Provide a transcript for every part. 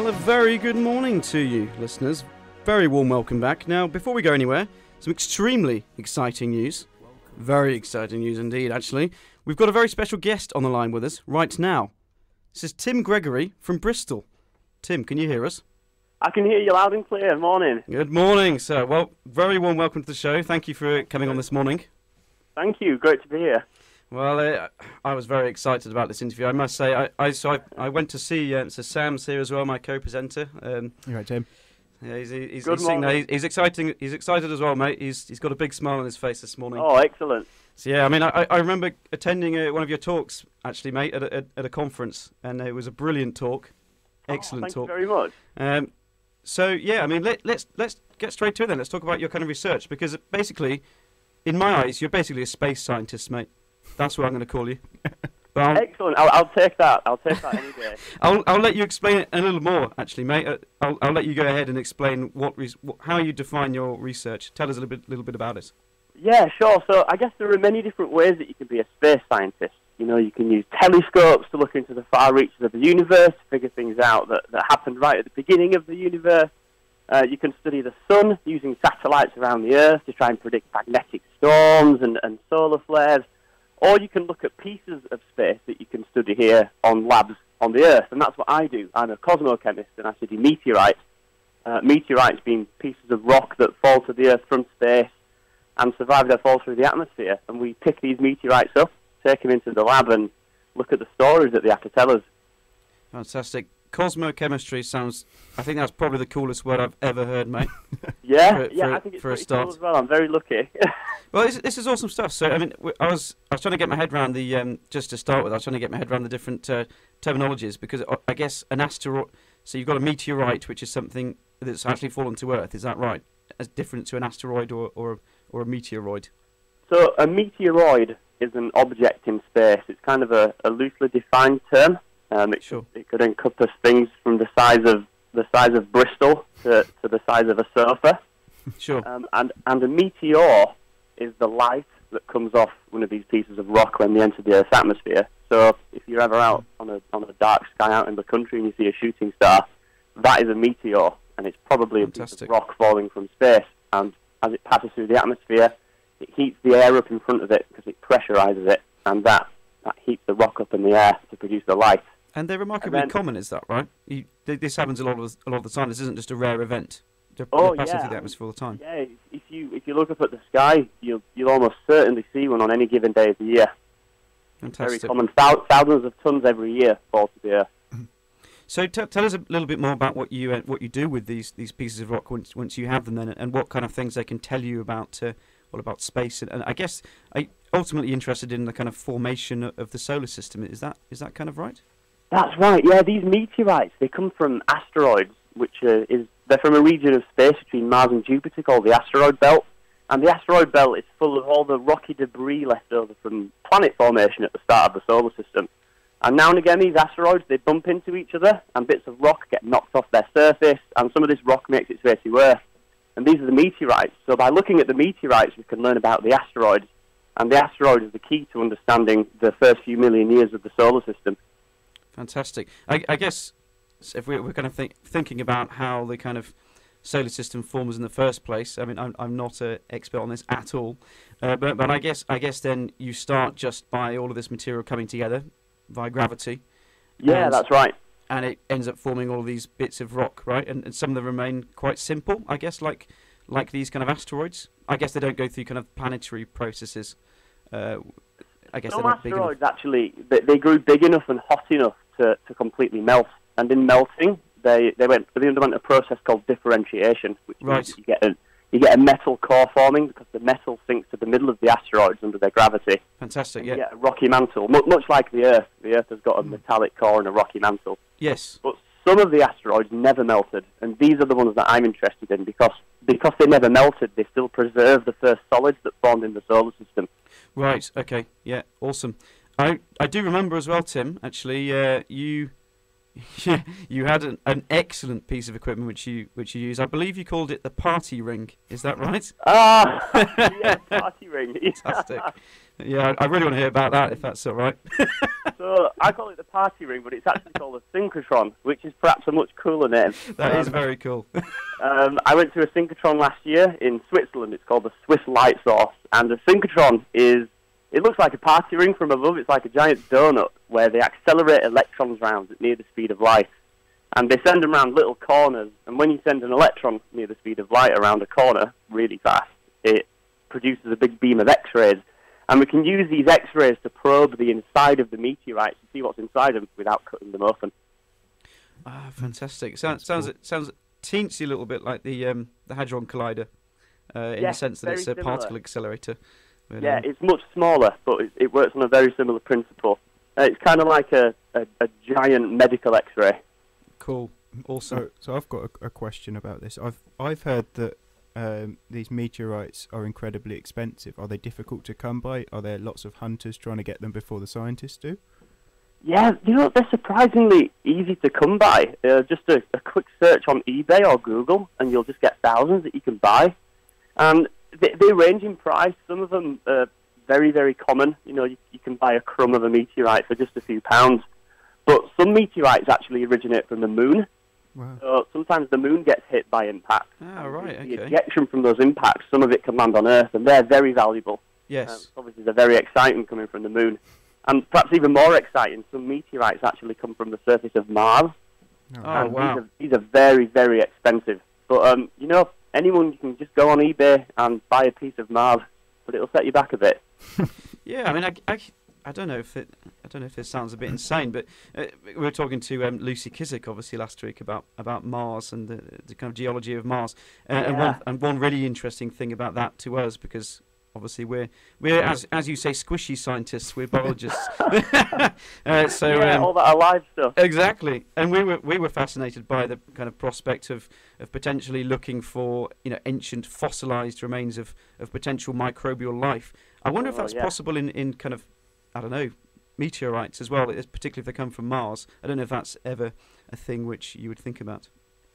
Well, a very good morning to you, listeners. Very warm welcome back. Now, before we go anywhere, some extremely exciting news. Very exciting news indeed, actually. We've got a very special guest on the line with us right now. This is Tim Gregory from Bristol. Tim, can you hear us? I can hear you loud and clear. Morning. Good morning, sir. Well, very warm welcome to the show. Thank you for coming on this morning. Thank you. Great to be here. Well, I was very excited about this interview. I must say, I went to see. So Sam's here as well, my co-presenter. You're right, Tim. Yeah, he's Good morning. he's exciting. He's excited as well, mate. He's got a big smile on his face this morning. Oh, excellent. So yeah, I mean, I remember attending one of your talks actually, mate, at a conference, and it was a brilliant talk. Excellent talk. Thank you very much. So yeah, I mean, let's get straight to it then. Let's talk about your kind of research, because basically, in my eyes, you're basically a space scientist, mate. That's what I'm going to call you. Excellent. I'll take that. I'll take that any day. I'll let you explain it a little more, actually, mate. I'll let you go ahead and explain how you define your research. Tell us a little bit about it. Yeah, sure. So I guess there are many different ways that you can be a space scientist. You know, you can use telescopes to look into the far reaches of the universe, to figure things out that happened right at the beginning of the universe. You can study the sun using satellites around the Earth to try and predict magnetic storms and solar flares. Or you can look at pieces of space that you can study here on labs on the Earth, and that's what I do. I'm a cosmochemist, and I study meteorites. Meteorites being pieces of rock that fall to the Earth from space and survive their fall through the atmosphere. And we pick these meteorites up, take them into the lab, and look at the stories that they have to tell us. Fantastic. Cosmochemistry sounds... I think that's probably the coolest word I've ever heard, mate. I think it's pretty cool as well. I'm very lucky. Well, this is awesome stuff. So, I mean, I was trying to get my head around the... just to start with, I was trying to get my head around the different terminologies, because I guess an asteroid... So you've got a meteorite, which is something that's actually fallen to Earth. Is that right? As different to an asteroid or a meteoroid? So a meteoroid is an object in space. It's kind of a loosely defined term. It could encompass things from the size of Bristol to the size of a sofa. Sure. And a meteor is the light that comes off one of these pieces of rock when they enter the Earth's atmosphere. So if you're ever out on a dark sky out in the country and you see a shooting star, that is a meteor, and it's probably a piece of rock falling from space. And as it passes through the atmosphere, it heats the air up in front of it because it pressurizes it, and that heats the rock up in the air to produce the light. And they're remarkably common, is that right? This happens a lot of the time. This isn't just a rare event. They're passing through the atmosphere all the time. Yeah, if you look up at the sky, you'll almost certainly see one on any given day of the year. Fantastic. Very common. Thousands of tons every year fall to the Earth. So tell us a little bit more about what you do with these pieces of rock once you have them, then, and what kind of things they can tell you about space. And I guess I'm ultimately interested in the kind of formation of the solar system. Is that kind of right? That's right, yeah. These meteorites, they come from asteroids, which they're from a region of space between Mars and Jupiter called the asteroid belt. And the asteroid belt is full of all the rocky debris left over from planet formation at the start of the solar system. And now and again, these asteroids, they bump into each other, and bits of rock get knocked off their surface, and some of this rock makes its way to Earth. And these are the meteorites. So by looking at the meteorites, we can learn about the asteroids. And the asteroid is the key to understanding the first few million years of the solar system. Fantastic. I guess if we're kind of thinking about how the kind of solar system forms in the first place, I mean, I'm not an expert on this at all, but I guess then you start just by all of this material coming together via gravity. Yeah, that's right. And it ends up forming all of these bits of rock, right? And some of them remain quite simple, I guess, like these kind of asteroids. I guess they don't go through kind of planetary processes. I guess some asteroids actually they grew big enough and hot enough to completely melt, and in melting they underwent a process called differentiation, which means you get a metal core forming because the metal sinks to the middle of the asteroids under their gravity. Fantastic, yeah. You get a rocky mantle, much like the Earth. The Earth has got a metallic core and a rocky mantle. Yes. But some of the asteroids never melted, and these are the ones that I'm interested in because they never melted, they still preserve the first solids that formed in the solar system. Right, okay, yeah, awesome. I do remember as well, Tim, actually, you Yeah, you had an excellent piece of equipment which you used. I believe you called it the party ring. Is that right? Ah, yeah, party ring. Fantastic. Yeah, I really want to hear about that, if that's all right. So I call it the party ring, but it's actually called a synchrotron, which is perhaps a much cooler name. That is very cool. I went to a synchrotron last year in Switzerland. It's called the Swiss Light Source, and a synchrotron it looks like a party ring from above. It's like a giant donut where they accelerate electrons round at near the speed of light. And they send them around little corners. And when you send an electron near the speed of light around a corner really fast, it produces a big beam of X-rays. And we can use these X-rays to probe the inside of the meteorites to see what's inside them without cutting them open. Ah, fantastic. Sounds teensy a little bit like the Hadron Collider in the sense that it's a particle accelerator. Yeah, it's much smaller, but it works on a very similar principle. It's kind of like a giant medical X-ray. Cool. Awesome. So I've got a question about this. I've heard that these meteorites are incredibly expensive. Are they difficult to come by? Are there lots of hunters trying to get them before the scientists do? Yeah, they're surprisingly easy to come by. Just a quick search on eBay or Google, and you'll just get thousands that you can buy. And they range in price. Some of them are very, very common. You can buy a crumb of a meteorite for just a few pounds. But some meteorites actually originate from the moon. Wow. So sometimes the moon gets hit by impact. Ah, right, okay. The ejection from those impacts, some of it can land on Earth, and they're very valuable. Yes. Obviously, they're very exciting coming from the moon. And perhaps even more exciting, some meteorites actually come from the surface of Mars. Oh, wow. These are very, very expensive. But, anyone can just go on eBay and buy a piece of Mars, but it'll set you back a bit. Yeah, I mean, I don't know if this sounds a bit insane, but we were talking to Lucy Kizik obviously last week about Mars and the kind of geology of Mars, and one really interesting thing about that to us, because obviously we're as you say, squishy scientists. We're biologists. All that alive stuff. Exactly, and we were fascinated by the kind of prospect of potentially looking for ancient fossilized remains of potential microbial life. I wonder if that's possible in kind of, I don't know, meteorites as well, particularly if they come from Mars. I don't know if that's ever a thing which you would think about.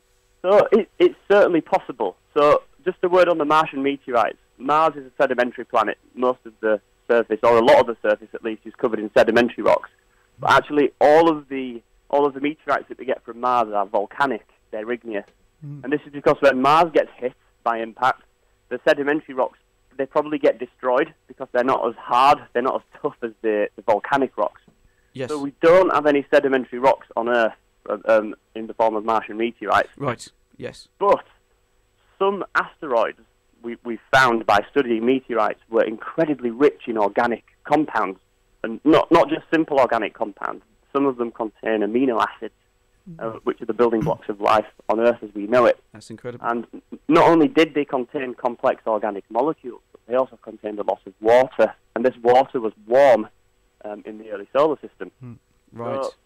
So it's certainly possible. So just a word on the Martian meteorites. Mars is a sedimentary planet. Most of the surface, or a lot of the surface at least, is covered in sedimentary rocks. But actually, all of the meteorites that we get from Mars are volcanic. They're igneous. And this is because when Mars gets hit by impact, the sedimentary rocks, they probably get destroyed because they're not as hard, they're not as tough as the volcanic rocks. Yes. So we don't have any sedimentary rocks on Earth in the form of Martian meteorites. Right, yes. But some asteroids we found by studying meteorites were incredibly rich in organic compounds, and not just simple organic compounds. Some of them contain amino acids, which are the building blocks of life on Earth as we know it. That's incredible. And not only did they contain complex organic molecules, but they also contained a lot of water, and this water was warm in the early solar system. Right, so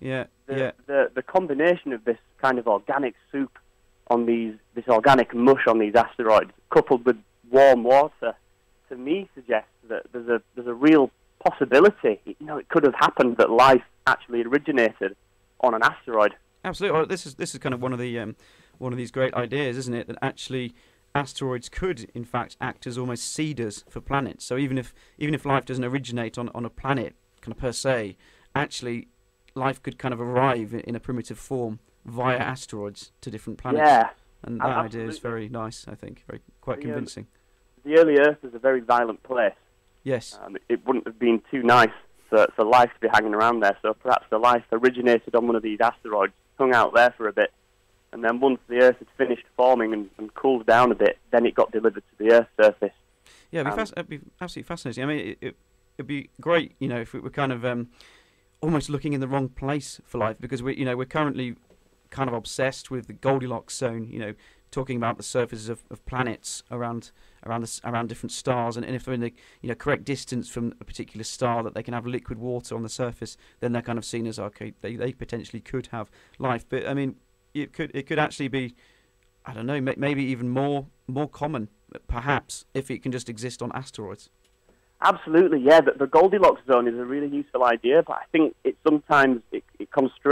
the combination of this kind of organic soup on this organic mush on these asteroids, coupled with warm water, to me suggests that there's a real possibility. It could have happened that life actually originated on an asteroid. Absolutely. Well, this is kind of one of these great ideas, isn't it? That actually asteroids could, in fact, act as almost seeders for planets. So even if life doesn't originate on a planet, kind of per se, actually life could kind of arrive in a primitive form via asteroids to different planets. Yeah. And that idea is very nice, I think, quite convincing. The early Earth is a very violent place. Yes. It wouldn't have been too nice for life to be hanging around there, so perhaps the life originated on one of these asteroids, hung out there for a bit, and then once the Earth had finished forming and cooled down a bit, then it got delivered to the Earth's surface. Yeah, it'd be absolutely fascinating. I mean, it'd be great, if we were kind of almost looking in the wrong place for life, because we're currently kind of obsessed with the Goldilocks zone, talking about the surfaces of planets around different stars, and if they're in the correct distance from a particular star that they can have liquid water on the surface, then they're kind of seen as okay, they potentially could have life. But I mean, it could actually be, I don't know, maybe even more common, perhaps, if it can just exist on asteroids. Absolutely, yeah. The Goldilocks zone is a really useful idea, but I think it sometimes constrains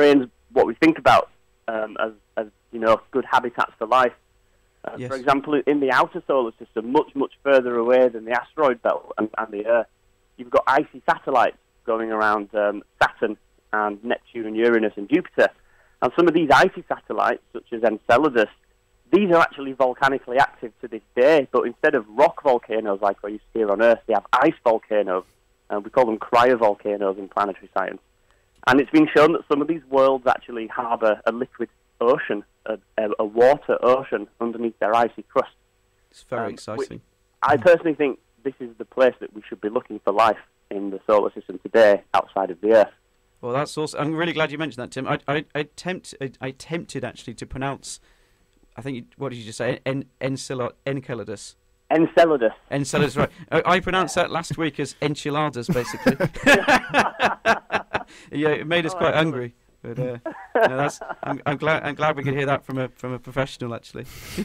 what we think about as good habitats for life. Yes. For example, in the outer solar system, much, much further away than the asteroid belt and the Earth, you've got icy satellites going around Saturn and Neptune and Uranus and Jupiter. And some of these icy satellites, such as Enceladus, these are actually volcanically active to this day, but instead of rock volcanoes like we used to hear on Earth, they have ice volcanoes, and we call them cryovolcanoes in planetary science. And it's been shown that some of these worlds actually harbour a liquid ocean, a water ocean underneath their icy crust. It's very exciting. I personally think this is the place that we should be looking for life in the solar system today, outside of the Earth. Well, that's awesome. I'm really glad you mentioned that, Tim. I attempted actually to pronounce. I think what did you just say? Enceladus. Enceladus. Enceladus, right? I pronounced that last week as enchiladas, basically. Yeah, it made us quite hungry. But no, I'm glad we could hear that from a professional, actually.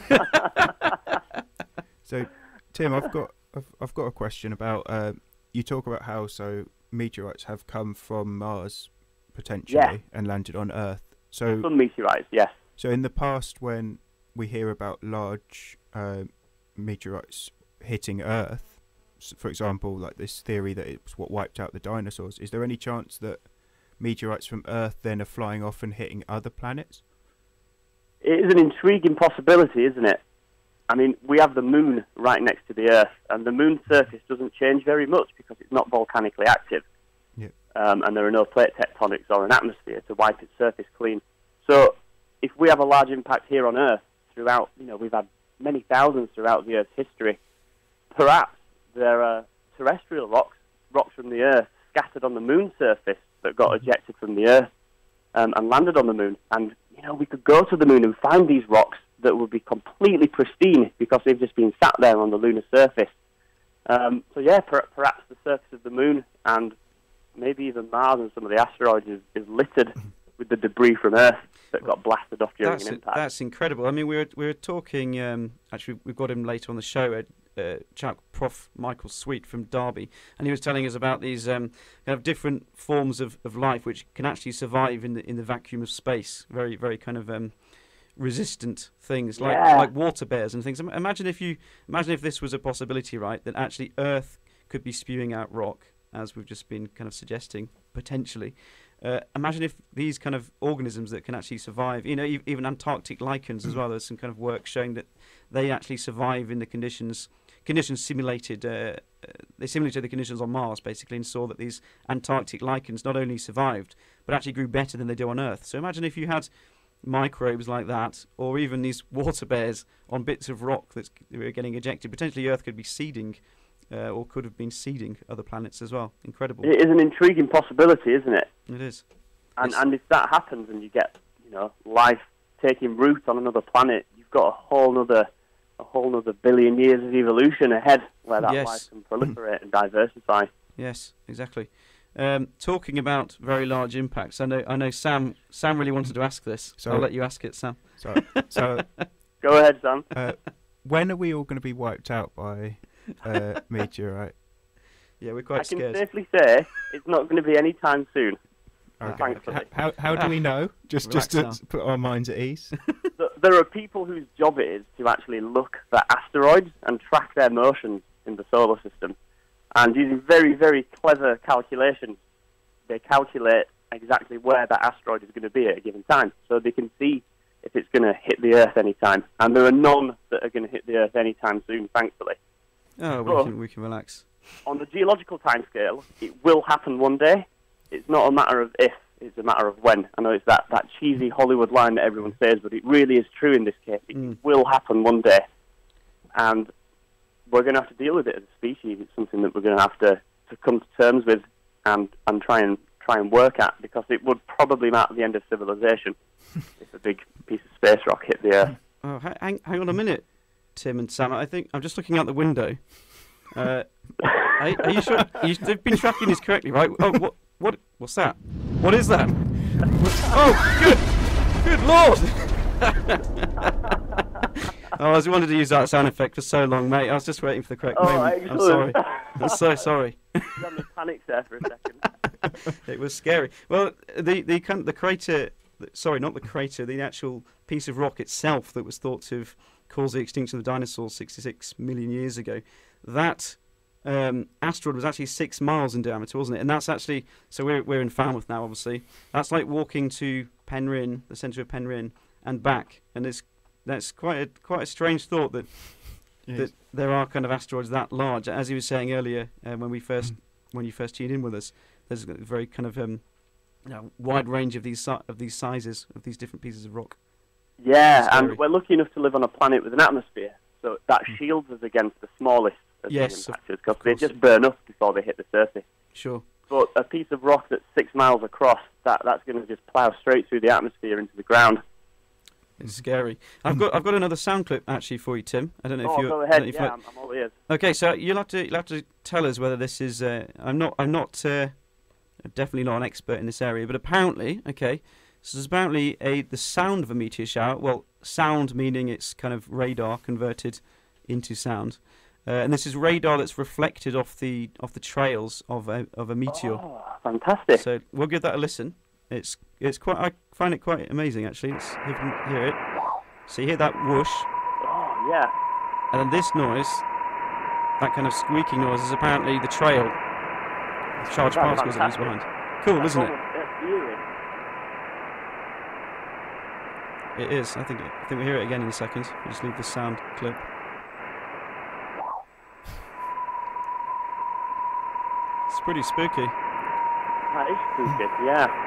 So, Tim, I've got a question about. You talk about how meteorites have come from Mars potentially and landed on Earth. So some meteorites, yes. So in the past, when we hear about large meteorites hitting Earth, for example, like this theory that it's what wiped out the dinosaurs, is there any chance that meteorites from Earth then are flying off and hitting other planets? It is an intriguing possibility, isn't it? I mean, we have the moon right next to the Earth, and the moon's surface doesn't change very much because it's not volcanically active. Yep. And there are no plate tectonics or an atmosphere to wipe its surface clean. So if we have a large impact here on Earth throughout, we've had many thousands throughout the Earth's history, perhaps there are terrestrial rocks from the Earth scattered on the moon's surface that got ejected from the Earth and landed on the moon. And, we could go to the moon and find these rocks that would be completely pristine because they've just been sat there on the lunar surface. So perhaps the surface of the moon and maybe even Mars and some of the asteroids is littered with the debris from Earth that got blasted off during an impact. That's incredible. I mean, we were talking. Actually, we've got him later on the show. Chap, Prof Michael Sweet from Derby, and he was telling us about these kind of different forms of life which can actually survive in the vacuum of space. Very, very kind of resistant things like water bears and things. Imagine if this was a possibility, right? That actually Earth could be spewing out rock, as we've just been kind of suggesting potentially. Imagine if these kind of organisms that can actually survive, even Antarctic lichens as well. There's some kind of work showing that they actually survive in the conditions simulated. They simulated the conditions on Mars basically, and saw that these Antarctic lichens not only survived but actually grew better than they do on Earth. So imagine if you had microbes like that, or even these water bears on bits of rock that were getting ejected. Potentially Earth could be seeding. Or could have been seeding other planets as well. Incredible. It is an intriguing possibility, isn't it? It is. And if that happens and you get, life taking root on another planet, you've got a whole nother billion years of evolution ahead where that life can proliferate and diversify. Yes, exactly. Talking about very large impacts, I know Sam really wanted to ask this, so I'll let you ask it, Sam. So go ahead, Sam. When are we all going to be wiped out by meteorite? Yeah, we're quite scared. I can safely say it's not going to be any time soon. Okay. Thankfully. How do we know? Just to put our minds at ease. There are people whose job it is to actually look for asteroids and track their motions in the solar system. And using very, very clever calculations, they calculate exactly where that asteroid is going to be at a given time. So they can see if it's going to hit the Earth any time. And there are none that are going to hit the Earth any time soon, thankfully. Oh, we can relax. On the geological timescale, it will happen one day. It's not a matter of if, it's a matter of when. I know it's that cheesy Hollywood line that everyone says, but it really is true in this case. It will happen one day. And we're going to have to deal with it as a species. It's something that we're going to have to come to terms with and try and work at, because it would probably mark the end of civilization if a big piece of space rock hit the Earth. Oh, hang on a minute, Tim and Sam. I think I'm just looking out the window. Are you sure you've been tracking this correctly, right? Oh, what's that? What is that? Oh, good Lord! Oh, I wanted to use that sound effect for so long, mate. I was just waiting for the correct moment. Excellent. I'm sorry. I'm so sorry. You had me panicked there for a second. It was scary. Well, the crater sorry, not the crater, the actual piece of rock itself that was thought to have caused the extinction of the dinosaurs 66 million years ago. That asteroid was actually 6 miles in diameter, wasn't it? And that's actually, so we're in Falmouth now, obviously. That's like walking to Penryn, the centre of Penryn, and back. And that's quite a strange thought that that there are kind of asteroids that large. As you were saying earlier, when you first tuned in with us, there's a very kind of wide range of these sizes of these different pieces of rock. Yeah, and we're lucky enough to live on a planet with an atmosphere, so that shields us against the smallest of the impactors, because they just burn up before they hit the surface. Sure. But a piece of rock that's 6 miles across, that's going to just plough straight through the atmosphere into the ground. It's scary. I've got another sound clip actually for you, Tim. I don't know if you. Go ahead. Yeah, I'm all ears. Okay, so you'll have to tell us whether this is. I'm definitely not an expert in this area, but apparently, okay, so there's apparently the sound of a meteor shower. Well, sound meaning it's kind of radar converted into sound, and this is radar that's reflected off the trails of a meteor. Oh, fantastic! So we'll give that a listen. It's quite. I find it quite amazing actually. Let's see if you can hear it. So you hear that whoosh. Oh yeah. And then this noise, that kind of squeaking noise, is apparently the trail of charged particles that leaves behind. Cool, isn't it? It is. I think we'll hear it again in a second. We'll just leave the sound clip. It's pretty spooky. That is spooky, yeah.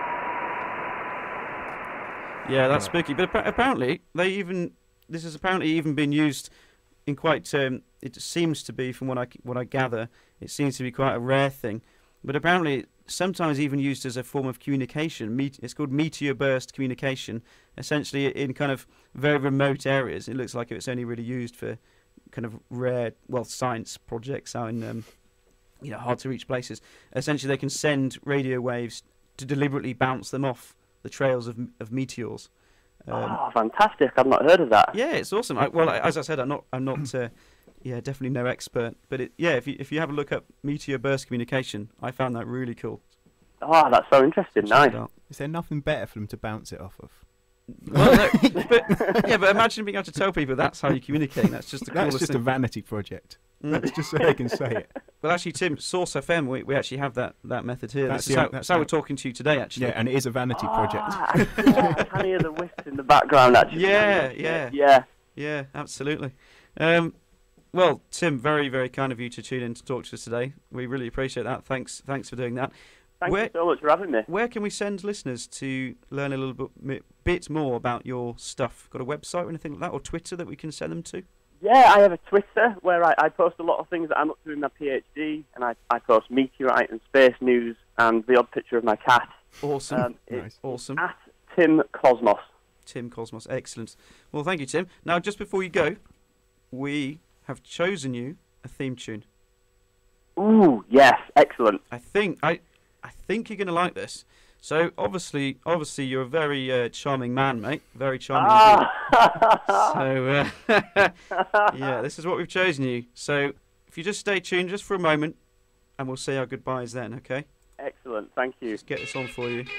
Yeah, that's spooky. But apparently, this has apparently even been used in quite. It seems to be, from what I gather, it seems to be quite a rare thing. But apparently, sometimes even used as a form of communication. It's called meteor burst communication. Essentially, in kind of very remote areas, it looks like it's only really used for kind of rare, science projects out in hard to reach places. Essentially, they can send radio waves to deliberately bounce them off the trails of meteors. Fantastic! I've not heard of that. Yeah, it's awesome. As I said, I'm not definitely no expert. But if you have a look up meteor burst communication, I found that really cool. Oh, that's so interesting. Nice. Is there nothing better for them to bounce it off of? Well, no, but imagine being able to tell people that's how you communicate. That's just the coolest That's just thing. a vanity project. That's just so they can say it. Well, actually, Tim, Source FM, we actually have that method here. That's how we're talking to you today, actually. Yeah, and it is a vanity project. I can hear the wisps in the background, actually. Yeah, absolutely. Well, Tim, very, very kind of you to tune in to talk to us today. We really appreciate that. Thanks for doing that. Thank you so much for having me. Where can we send listeners to learn a little bit more about your stuff? Got a website or anything like that, or Twitter that we can send them to? Yeah, I have a Twitter where I post a lot of things that I'm up to in my PhD, and I post meteorite and space news and the odd picture of my cat. Awesome. It's awesome. At Tim Cosmos. Tim Cosmos, excellent. Well, thank you, Tim. Now, just before you go, we have chosen you a theme tune. Ooh, yes, excellent. I think you're going to like this. So obviously, you're a very charming man, mate. Very charming. So yeah, this is what we've chosen you. So if you just stay tuned just for a moment, and we'll say our goodbyes then. Okay? Excellent. Thank you. Let's get this on for you.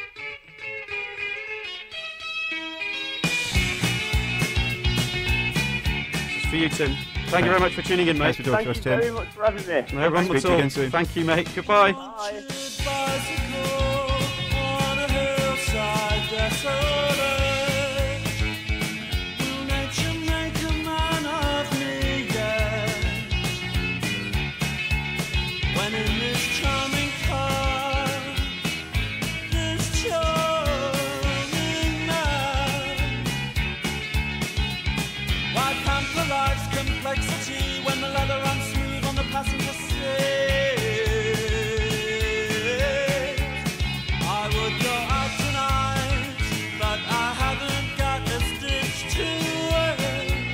It's for you, Tim. Thank you very much for tuning in, mate. Thank you very much for having me. No problem at all. Thank you, mate. Goodbye. Bye. When the leather runs smooth on the passenger seat, I would go out tonight, but I haven't got a stitch to wear.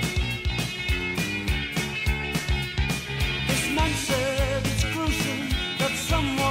This man said it's gruesome that someone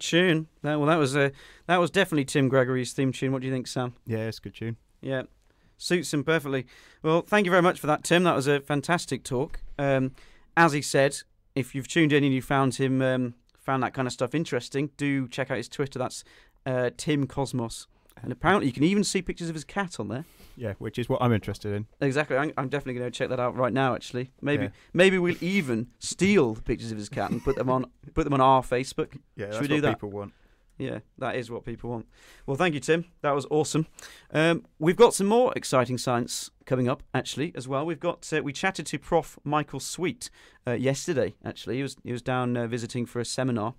Excellent tune. That was definitely Tim Gregory's theme tune. What do you think, Sam? Yeah, it's a good tune. Yeah, suits him perfectly. Well, thank you very much for that, Tim. That was a fantastic talk. As he said, if you've tuned in and you found that kind of stuff interesting, do check out his Twitter. That's Tim Cosmos. And apparently you can even see pictures of his cat on there. Yeah, which is what I'm interested in. Exactly. I'm definitely going to check that out right now, actually. Maybe we'll even steal the pictures of his cat and put them on our Facebook. Yeah, Should that's we do what that? people want. Yeah, that is what people want. Well, thank you, Tim. That was awesome. We've got some more exciting science coming up, actually, as well. We chatted to Prof Michael Sweet yesterday, actually. He was down visiting for a seminar.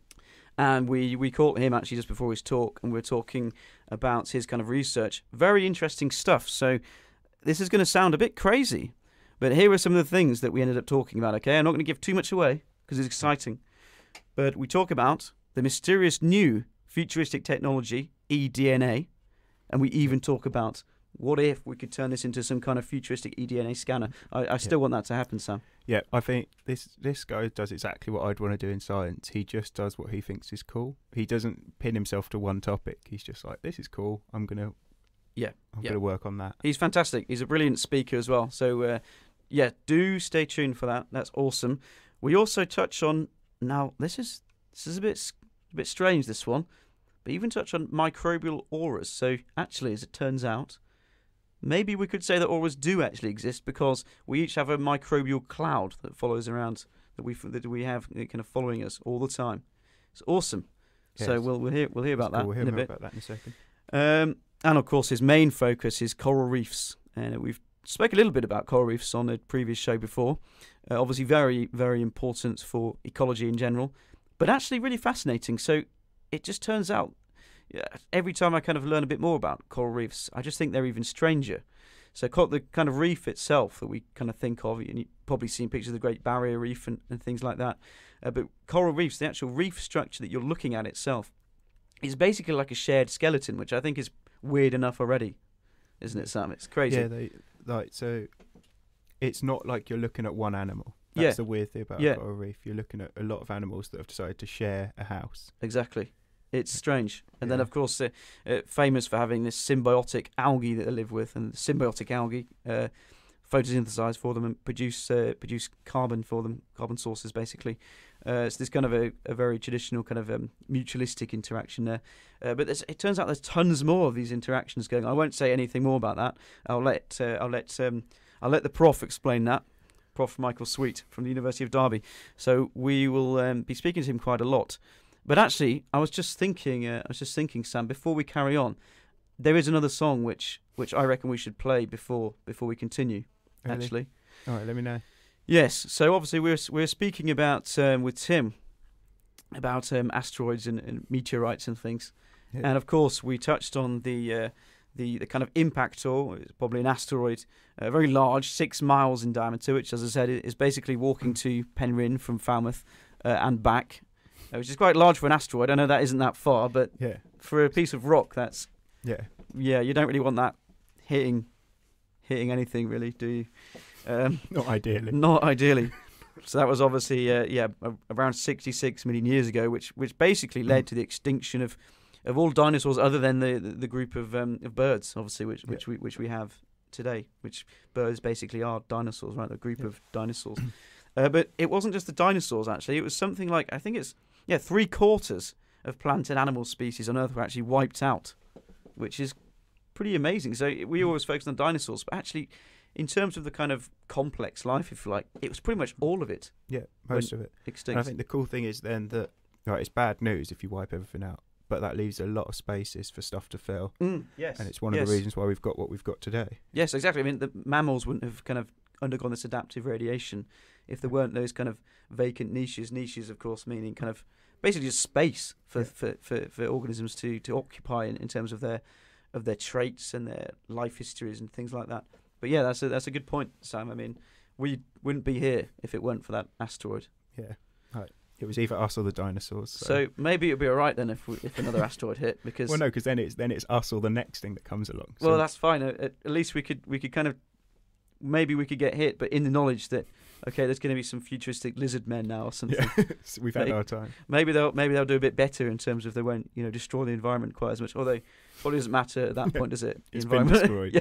And we caught him actually just before his talk, and we were talking about his kind of research. Very interesting stuff. So this is going to sound a bit crazy, but here are some of the things that we ended up talking about, okay? I'm not going to give too much away because it's exciting. But we talk about the mysterious new futuristic technology, eDNA, and we even talk about what if we could turn this into some kind of futuristic eDNA scanner. I still want that to happen, Sam. Yeah, I think this guy does exactly what I'd want to do in science. He just does what he thinks is cool. He doesn't pin himself to one topic. He's just like, this is cool. I'm gonna work on that. He's fantastic. He's a brilliant speaker as well. So do stay tuned for that. That's awesome. We also touch on now. This is a bit strange, this one, but even touch on microbial auras. So actually, as it turns out, maybe we could say that auras do actually exist because we each have a microbial cloud that follows around that we have kind of following us all the time. It's awesome. Yes. So we'll hear about that in a bit. About that in a second. And of course, his main focus is coral reefs, and we've spoke a little bit about coral reefs on a previous show before. Obviously, very very important for ecology in general, but actually really fascinating. So it just turns out. Yeah, every time I kind of learn a bit more about coral reefs, I just think they're even stranger. So the kind of reef itself that we kind of think of, and you've probably seen pictures of the Great Barrier Reef and things like that. But coral reefs, the actual reef structure that you're looking at itself, is basically like a shared skeleton, which I think is weird enough already, isn't it, Sam? It's crazy. Yeah, so it's not like you're looking at one animal. That's the weird thing about a coral reef. You're looking at a lot of animals that have decided to share a house. Exactly. It's strange. And then, of course, famous for having this symbiotic algae that they live with. And symbiotic algae photosynthesize for them and produce carbon for them, carbon sources, basically. It's this kind of a very traditional kind of mutualistic interaction there. But it turns out there's tons more of these interactions going on. I won't say anything more about that. I'll let the prof explain that. Prof Michael Sweet from the University of Derby. So we will be speaking to him quite a lot. But actually, I was just thinking, Sam, before we carry on, there is another song which I reckon we should play before we continue. Really? Actually, all right, let me know. Yes. So obviously we're speaking about with Tim about asteroids and meteorites and things, and of course we touched on the kind of impactor. It's probably an asteroid, very large, 6 miles in diameter, which, as I said, is basically walking to Penryn from Falmouth and back. Which is quite large for an asteroid. I know that isn't that far, but for a piece of rock, that's you don't really want that hitting anything, really, do you? Not ideally. Not ideally. So that was obviously around 66 million years ago, which basically led to the extinction of all dinosaurs, other than the group of birds, obviously, which we have today. Which birds basically are dinosaurs, right? A group of dinosaurs. But it wasn't just the dinosaurs, actually. It was something like, I think it's 3/4 of plant and animal species on Earth were actually wiped out, which is pretty amazing. So we always focus on dinosaurs, but actually, in terms of the kind of complex life, if you like, it was pretty much all of it. Yeah, most of it. Extinct. And I think the cool thing is then that it's bad news if you wipe everything out, but that leaves a lot of spaces for stuff to fill. Yes. And it's one of the reasons why we've got what we've got today. Yes, exactly. I mean, the mammals wouldn't have kind of undergone this adaptive radiation if there weren't those kind of vacant niches. Niches, of course, meaning kind of basically just space for organisms to occupy in terms of their traits and their life histories and things like that. But yeah, that's a good point, Sam. I mean, we wouldn't be here if it weren't for that asteroid. Yeah, right. It was either us or the dinosaurs. So maybe it'd be all right then if another asteroid hit, because well, no, because then it's us or the next thing that comes along. So. Well, that's fine. At least we could kind of maybe we could get hit, but in the knowledge that Okay, there's going to be some futuristic lizard men now or something. Yeah, we've had our time. Maybe they'll do a bit better in terms of they won't destroy the environment quite as much. Although it probably doesn't matter at that point, does it? It's been destroyed.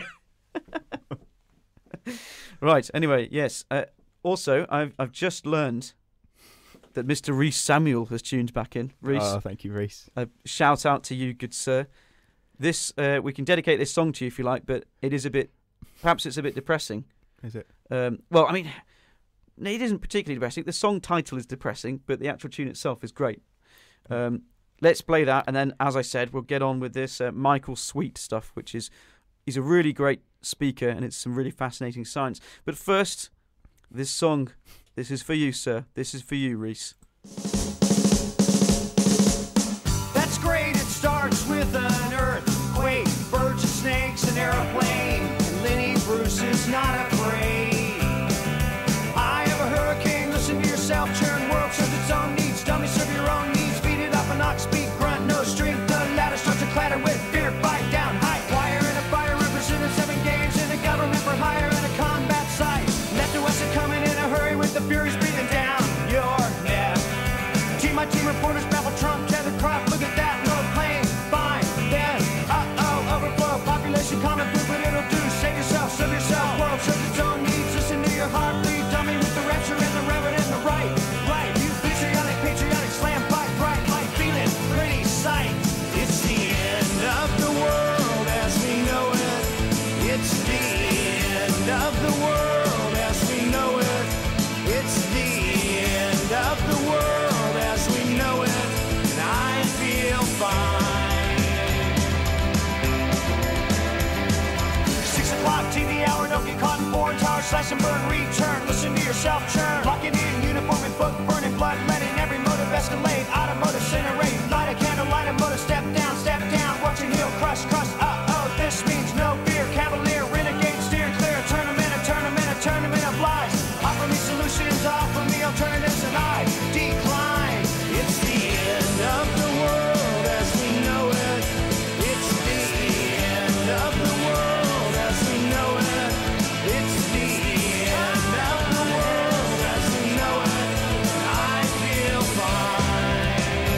Yeah. Right. Anyway, yes. Also, I've just learned that Mr. Reese Samuel has tuned back in. Reese. Oh, thank you, Reese. Shout out to you, good sir. This we can dedicate this song to you if you like, but perhaps it's a bit depressing. Is it? Well, I mean, no, it isn't particularly depressing. The song title is depressing, but the actual tune itself is great. Let's play that, and then, as I said, we'll get on with this Michael Sweet stuff, which is he's a really great speaker, and it's some really fascinating science. But first, this song. This is for you, sir. This is for you, Reese. That's great. It starts with an earthquake, birds and snakes, an airplane, and Lenny Bruce is not afraid. I have a hurricane. Listen to yourself. Churn world serves its own needs. Dummy serve your own needs. Beat it up an ox, speak, grunt, no strength. The ladder starts to clatter with fear. Bite down, high wire and a fire represented 7 games in a government for hire and a combat site. Left to us are coming in a hurry with the furies breathing down your neck. Team by team reporters babble Trump, tether crop. Look at that, no plane, fine. Then, overflow, population common blue, but it'll do. Save yourself, serve yourself. World serves its own needs. Listen to your heartbeat, dummy with the rapture and the reverend and the right. Right, you patriotic, slam pipe, bright light, feeling pretty sight. It's the end of the world as we know it. It's the end of the world as we know it. It's the end of the world as we know it. And I feel fine. 6 o'clock TV hour, no get caught in foreign tower, slash and burn, return. Listen to yourself churn. Locking in uniform and book, burning blood, letting every motive escalate. Automotive incinerate, light a candle, light a motor, step down, watching heel crush. This means no fear, cavalier, renegade, steer clear, a tournament of lies. Offer me solutions, offer me alternatives, and I decline. It's the end of the world as we know it. It's the end of the world as we know it. It's the end of the world as we know it. And I feel fine.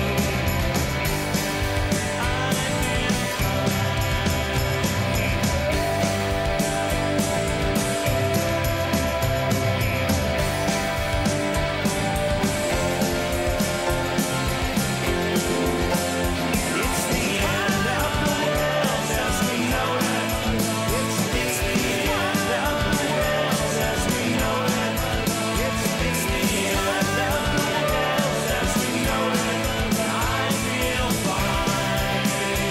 It's the end of the world as we know it. It's the end of the world as we know it. It's the end of the world as we know it. I feel fine.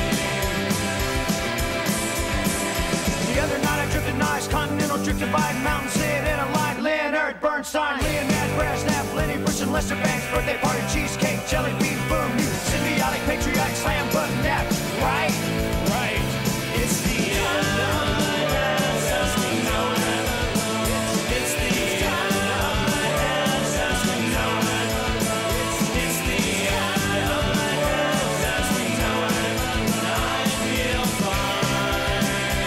The other night I drifted nice, continental drifted by mountain, sit in a line. Leonard Bernstein, Leonard Brezhnev, Lenny Bruce and Lester Banks, birthday party, cheesecake, jelly bean, boom, you symbiotic, patriotic, slam button, nap, right? It's the end of the world as we know it. It's the end of the world as we know it. It's the end of the world as we know it. And I feel fine.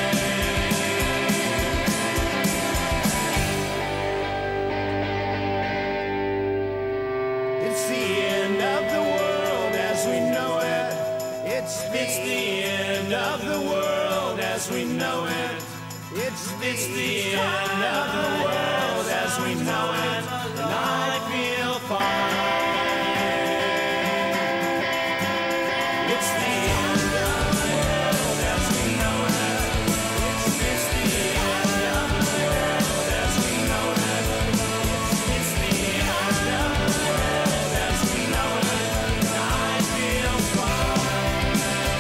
It's the end of the world as we know it. It's the end of the world as we know it. It's the end of the world as we know it. And I feel fine. It's the end of the world as we know it. It's the end of the world as we know it. It's the end of the world as we know it. And I feel fine.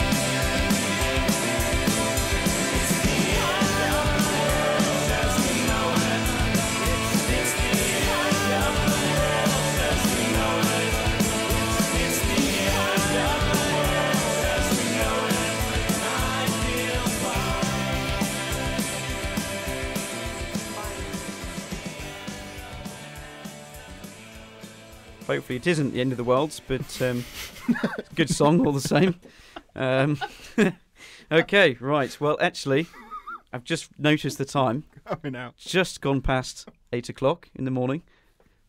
It's the end of the world as we know it. It's the end of the world as we know it. It's the end of the world as we know it. And I feel Hopefully it isn't the end of the world, but good song all the same. Okay, right. Well, actually, I've just noticed the time. Coming out. Just gone past 8 o'clock in the morning.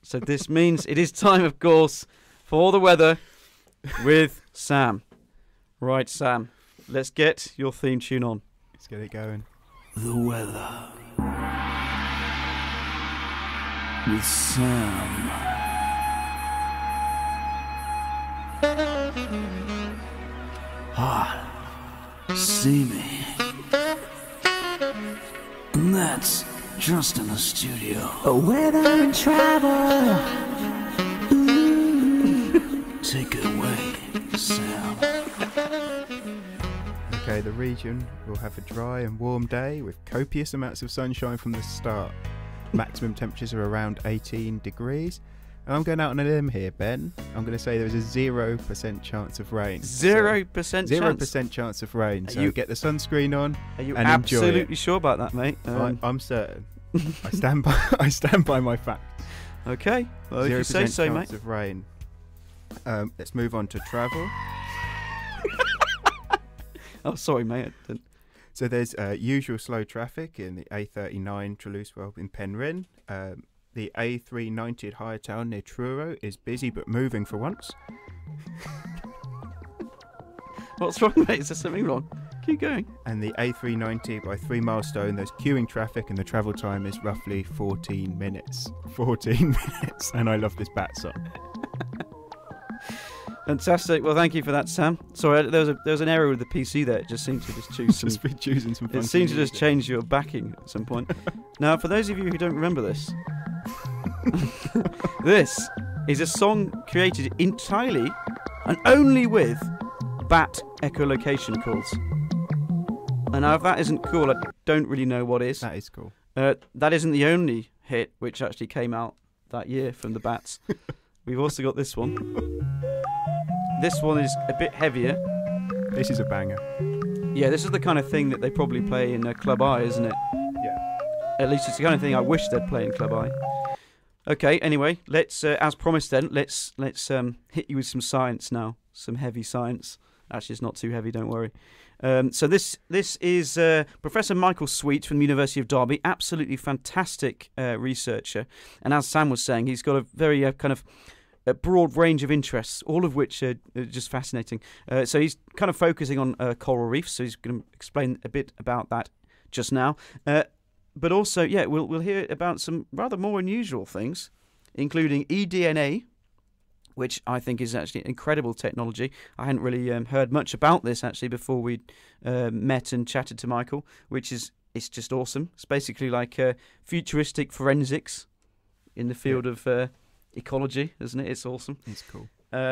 So this means it is time, of course, for the weather with Sam. Right, Sam, let's get your theme tune on. Let's get it going. The weather with Sam. Hot, steamy, and that's just in the studio. Weather and travel. Ooh. Take it away, Sam. Okay, the region will have a dry and warm day with copious amounts of sunshine from the start. Maximum temperatures are around 18 degrees. And I'm going out on a limb here, Ben. I'm going to say there's a 0% chance of rain. 0% chance? 0% chance of rain. So get the sunscreen on Are you and enjoy absolutely it. sure about that, mate? I'm certain. I stand by my facts. Okay. Well, if you say so, mate. 0% chance of rain. Let's move on to travel. Oh, sorry, mate. So there's usual slow traffic in the A39 Toulouse in Penryn. The A390 at Highertown near Truro is busy but moving for once. What's wrong, mate? Is there something wrong? Keep going. And the A390 by 3 Milestone, there's queuing traffic and the travel time is roughly 14 minutes. 14 minutes. And I love this bat song. Fantastic. Well, thank you for that, Sam. Sorry, there was an error with the PC there. It just seemed to just choose some. Just been choosing some. It seemed to just change your backing at some point. Now, for those of you who don't remember this, this is a song created entirely and only with bat echolocation calls. And now, if that isn't cool, I don't really know what is. That is cool. That isn't the only hit which actually came out that year from the bats. We've also got this one. This one is a bit heavier. This is a banger. Yeah, this is the kind of thing that they probably play in Club I, isn't it? Yeah. At least it's the kind of thing I wish they'd play in Club I. Okay, anyway, let's, as promised then, let's hit you with some science now. Some heavy science. Actually, it's not too heavy, don't worry. So this is Professor Michael Sweet from the University of Derby, absolutely fantastic researcher. And as Sam was saying, he's got a very kind of a broad range of interests, all of which are just fascinating. So he's kind of focusing on coral reefs, so he's going to explain a bit about that just now. But also, yeah, we'll hear about some rather more unusual things, including eDNA, which I think is actually incredible technology. I hadn't really heard much about this, actually, before we met and chatted to Michael, it's just awesome. It's basically like futuristic forensics in the field of ecology, isn't it? It's awesome. It's cool.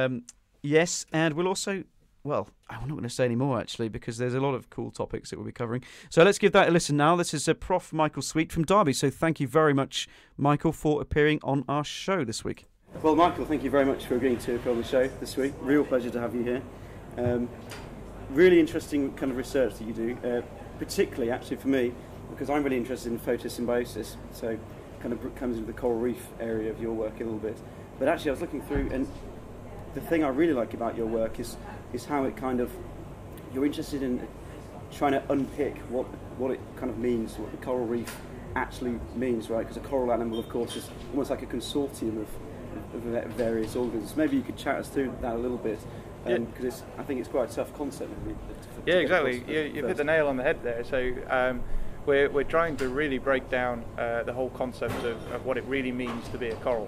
Yes, and we'll also, well, I'm not going to say any more, actually, because there's a lot of cool topics that we'll be covering. So let's give that a listen now. This is Prof Michael Sweet from Derby. So thank you very much, Michael, for appearing on our show this week. Well, Michael, thank you very much for agreeing to appear on the show this week. Real pleasure to have you here. Really interesting kind of research that you do, particularly, actually, for me, because I'm really interested in photosymbiosis. So kind of comes into the coral reef area of your work a little bit. But actually, I was looking through, and the thing I really like about your work is how it kind of, you're interested in trying to unpick what it kind of means, what the coral reef actually means, right? Because a coral animal, of course, is almost like a consortium of various organisms. Maybe you could chat us through that a little bit, because I think it's quite a tough concept. Yeah, exactly. You've hit the nail on the head there. So we're trying to really break down the whole concept of what it really means to be a coral.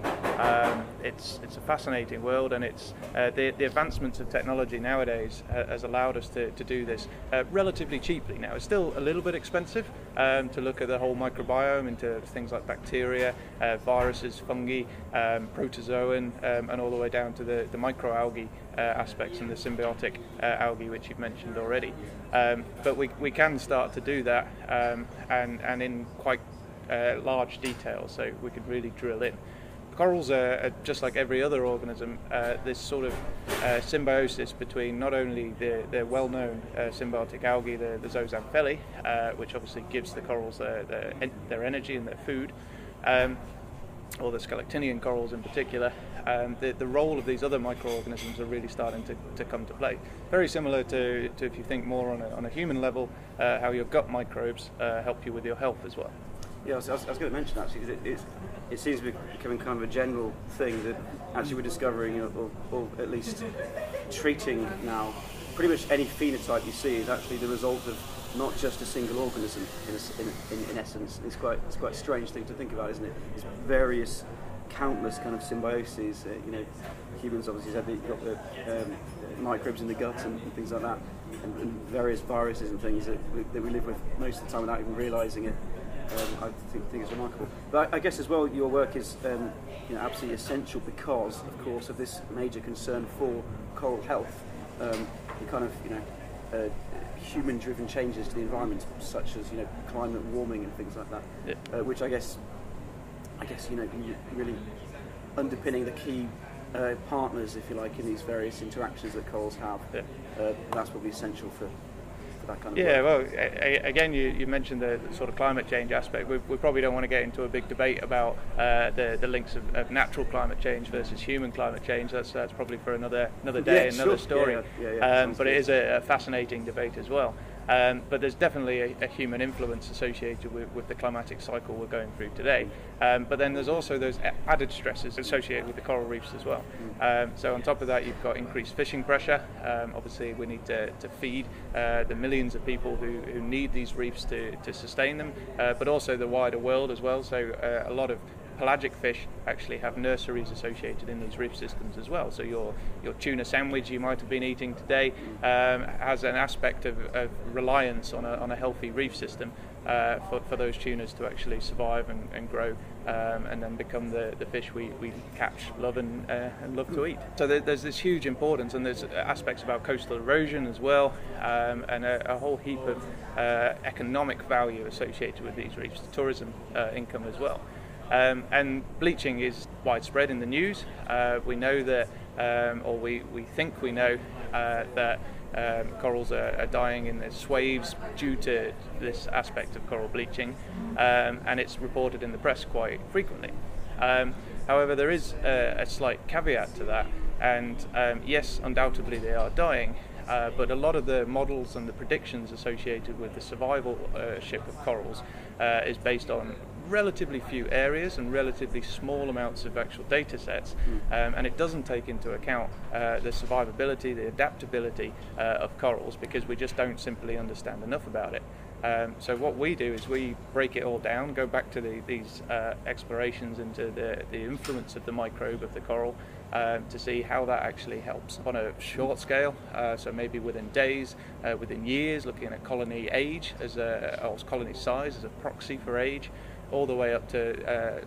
It's a fascinating world, and it's the advancements of technology nowadays has allowed us to do this relatively cheaply. Now, it's still a little bit expensive to look at the whole microbiome into things like bacteria, viruses, fungi, protozoan, and all the way down to the microalgae aspects and the symbiotic algae, which you've mentioned already. But we can start to do that, and in quite large detail, so we could really drill in. Corals are just like every other organism, this sort of symbiosis between not only the well-known symbiotic algae, the zooxanthellae, which obviously gives the corals their energy and their food, or the scalactinian corals in particular. The role of these other microorganisms are really starting to come to play. Very similar to if you think more on a human level, how your gut microbes help you with your health as well. Yeah, I was going to mention actually, because it seems to be becoming kind of a general thing that actually we're discovering, or at least treating now, pretty much any phenotype you see is actually the result of not just a single organism in essence. It's quite a strange thing to think about, isn't it? It's various, countless kind of symbioses. Humans obviously said that you've got the microbes in the gut and things like that, and various viruses and things that we live with most of the time without even realising it. I think it's remarkable. But I guess as well, your work is absolutely essential because, of course, of this major concern for coral health, the kind of human-driven changes to the environment, such as climate warming and things like that, which I guess really underpinning the key partners, if you like, in these various interactions that corals have. That's probably essential for that kind of work. Well, again, you mentioned the sort of climate change aspect. We probably don't want to get into a big debate about the links of natural climate change versus human climate change. That's probably for another day, another story. But it is a fascinating debate as well. But there's definitely a human influence associated with the climatic cycle we're going through today. But then there's also those added stresses associated with the coral reefs as well. So on top of that, you've got increased fishing pressure. Obviously, we need to feed the millions of people who need these reefs to sustain them, but also the wider world as well. So a lot of pelagic fish actually have nurseries associated in these reef systems as well. So your tuna sandwich you might have been eating today has an aspect of reliance on a healthy reef system for those tunas to actually survive and grow and then become the fish we catch, love and love to eat. So there's this huge importance, and there's aspects about coastal erosion as well, and a whole heap of economic value associated with these reefs, tourism income as well. And bleaching is widespread in the news. We know that, or we think we know that corals are dying in their swaves due to this aspect of coral bleaching, and it's reported in the press quite frequently. However, there is a slight caveat to that, and yes, undoubtedly they are dying, but a lot of the models and the predictions associated with the survivalship of corals is based on relatively few areas and relatively small amounts of actual data sets, and it doesn't take into account the survivability, the adaptability of corals, because we just don't simply understand enough about it. So what we do is we break it all down, go back to these explorations into the influence of the microbe of the coral to see how that actually helps on a short scale, so maybe within days, within years, looking at colony age or colony size as a proxy for age, all the way up to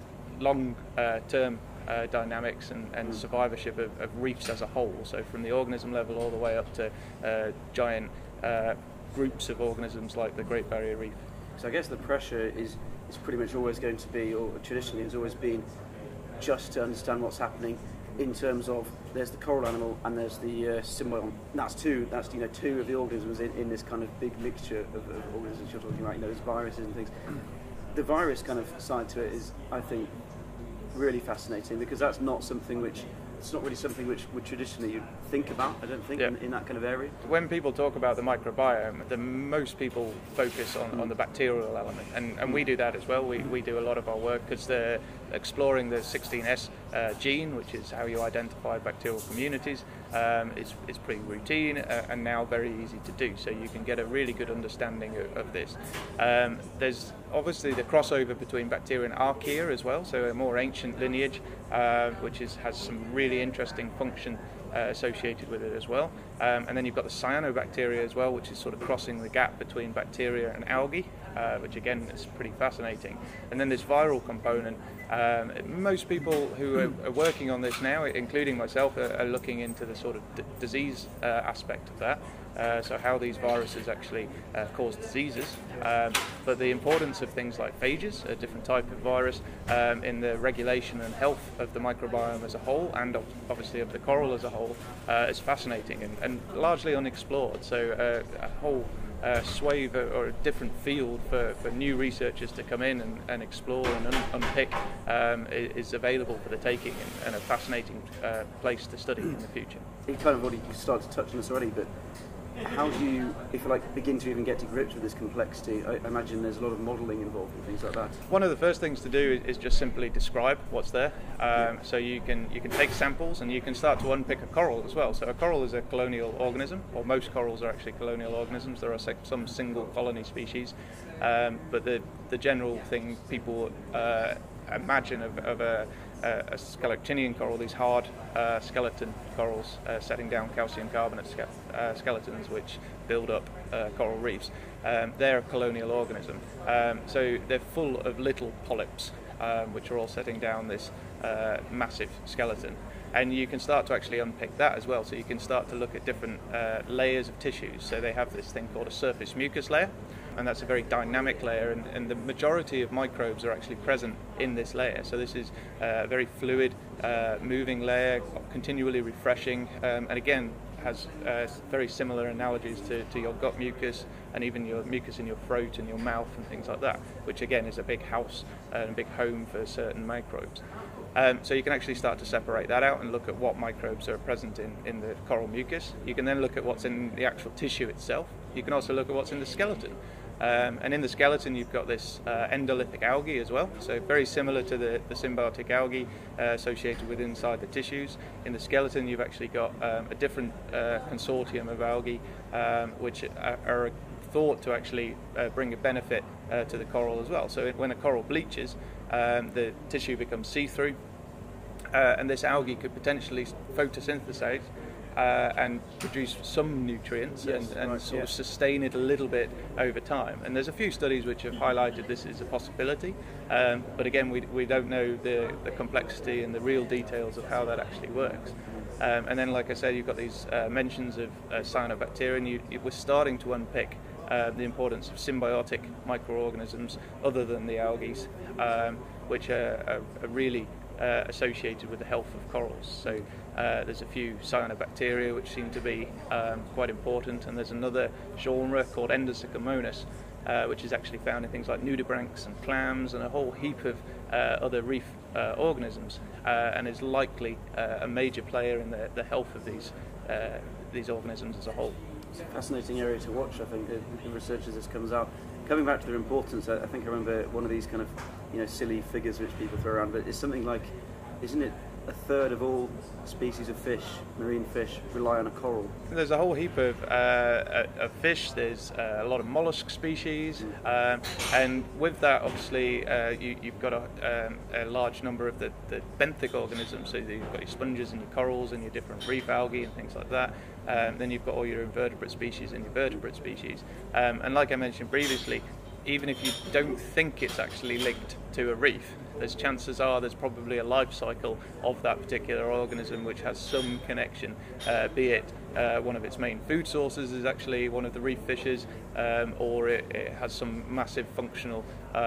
long-term dynamics and survivorship of reefs as a whole. So from the organism level all the way up to giant groups of organisms like the Great Barrier Reef. So I guess the pressure is pretty much always going to be, or traditionally has always been, just to understand what's happening in terms of there's the coral animal and there's the symbiont. That's two of the organisms in this kind of big mixture of organisms you're talking about. There's viruses and things. The virus kind of side to it is, I think, really fascinating, because that's not something which would traditionally you'd think about, I don't think, in that kind of area. When people talk about the microbiome, most people focus on the bacterial element, and we do that as well. We do a lot of our work because they're exploring the 16S gene, which is how you identify bacterial communities. It's pretty routine and now very easy to do, so you can get a really good understanding of this. There's obviously the crossover between bacteria and archaea as well, so a more ancient lineage, which has some really interesting function associated with it as well. And then you've got the cyanobacteria as well, which is sort of crossing the gap between bacteria and algae, which again is pretty fascinating. And then this viral component. Most people who are working on this now, including myself, are looking into the sort of disease aspect of that. So how these viruses actually cause diseases, but the importance of things like phages, a different type of virus, in the regulation and health of the microbiome as a whole, and obviously of the coral as a whole, is fascinating and largely unexplored. So a whole swathe or a different field for new researchers to come in and explore and unpick is available for the taking, and a fascinating place to study in the future. You kind of already started to touch on this already, but how do you, if you like, begin to even get to grips with this complexity? I imagine there's a lot of modelling involved and things like that. One of the first things to do is just simply describe what's there. So you can take samples and you can start to unpick a coral as well. So a coral is a colonial organism, or most corals are actually colonial organisms. There are some single colony species, but the general thing people imagine of a Scalectinian coral, these hard skeleton corals setting down calcium carbonate skeletons which build up coral reefs. They're a colonial organism. So they're full of little polyps which are all setting down this massive skeleton. And you can start to actually unpick that as well. So you can start to look at different layers of tissues. So they have this thing called a surface mucus layer, and that's a very dynamic layer, and the majority of microbes are actually present in this layer. So this is a very fluid, moving layer, continually refreshing, and again has very similar analogies to your gut mucus and even your mucus in your throat and your mouth and things like that, which again is a big house and a big home for certain microbes. So you can actually start to separate that out and look at what microbes are present in the coral mucus. You can then look at what's in the actual tissue itself. You can also look at what's in the skeleton. And in the skeleton you've got this endolithic algae as well, so very similar to the symbiotic algae associated with inside the tissues. In the skeleton you've actually got a different consortium of algae which are thought to actually bring a benefit to the coral as well. So when a coral bleaches, the tissue becomes see-through, and this algae could potentially photosynthesize and produce some nutrients and sort of sustain it a little bit over time. And there's a few studies which have highlighted this as a possibility, but again we don't know the complexity and the real details of how that actually works. And then, like I said, you've got these mentions of cyanobacteria, and we're starting to unpick the importance of symbiotic microorganisms other than the algae, which are really associated with the health of corals. So there's a few cyanobacteria which seem to be quite important, and there's another genre called Endosycomonas, which is actually found in things like nudibranchs and clams and a whole heap of other reef organisms, and is likely a major player in the health of these organisms as a whole. It's a fascinating area to watch, I think, the research as this comes out. Coming back to their importance, I think I remember one of these kind of, silly figures which people throw around, but it's something like, isn't it, a third of all species of fish, marine fish, rely on a coral? There's a whole heap of fish. There's a lot of mollusk species, and with that, obviously, you've got a large number of the benthic organisms. So you've got your sponges and your corals and your different reef algae and things like that. Then you've got all your invertebrate species and your vertebrate species. And like I mentioned previously, even if you don't think it's actually linked to a reef, there's chances are there's probably a life cycle of that particular organism which has some connection, be it one of its main food sources is actually one of the reef fishes, or it has some massive functional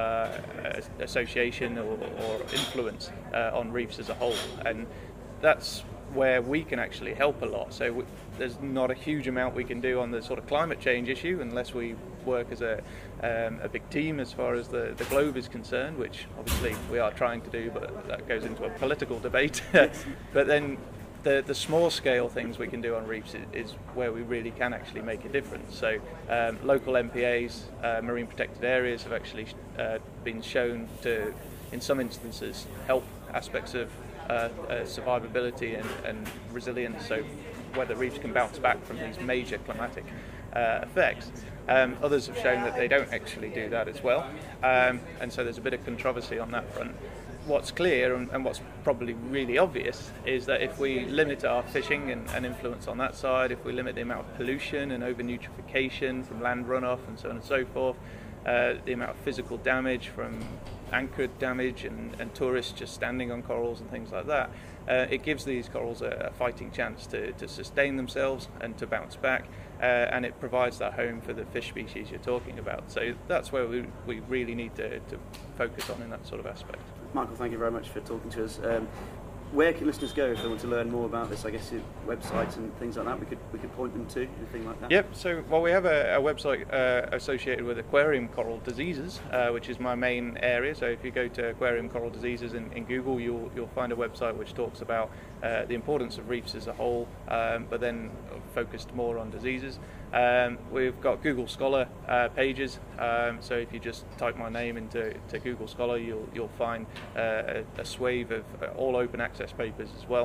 association or influence on reefs as a whole. And that's where we can actually help a lot. So there's not a huge amount we can do on the sort of climate change issue unless we work as a big team as far as the globe is concerned, which obviously we are trying to do, but that goes into a political debate. But then the small scale things we can do on reefs is where we really can actually make a difference. So local MPAs, marine protected areas, have actually been shown to, in some instances, help aspects of survivability and resilience, so whether reefs can bounce back from these major climatic effects. Others have shown that they don't actually do that as well, and so there's a bit of controversy on that front. What's clear and what's probably really obvious is that if we limit our fishing and influence on that side, if we limit the amount of pollution and over-nutrification from land runoff and so on and so forth, the amount of physical damage from anchored damage and tourists just standing on corals and things like that, it gives these corals a fighting chance to sustain themselves and to bounce back, and it provides that home for the fish species you're talking about. So that's where we really need to focus on in that sort of aspect. Michael, thank you very much for talking to us. Where can listeners go if they want to learn more about this? I guess your websites and things like that we could point them to, anything like that. Yep. So we have a website associated with aquarium coral diseases, which is my main area. So if you go to aquarium coral diseases in Google, you'll find a website which talks about the importance of reefs as a whole, but then focused more on diseases. We've got Google Scholar pages, so if you just type my name into Google Scholar, you'll find a swathe of all open access papers as well.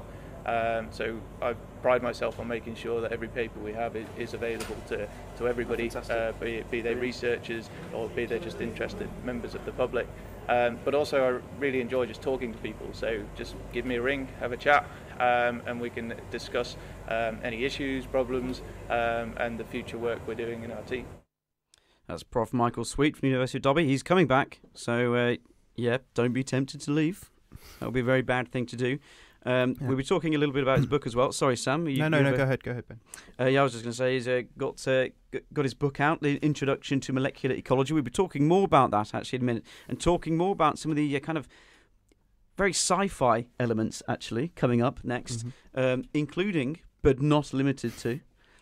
So I pride myself on making sure that every paper we have is available to everybody, be they researchers or be they just interested members of the public. But also I really enjoy just talking to people, so just give me a ring, have a chat, and we can discuss any issues, problems, and the future work we're doing in our team. That's Prof Michael Sweet from the University of Derby. He's coming back, so yeah, don't be tempted to leave. That would be a very bad thing to do. We'll be talking a little bit about his book as well. Sorry, Sam. No, go ahead, Ben. Yeah, I was just going to say he's got his book out, The Introduction to Molecular Ecology. We'll be talking more about that actually in a minute, and talking more about some of the kind of very sci-fi elements actually coming up next, including, but not limited to,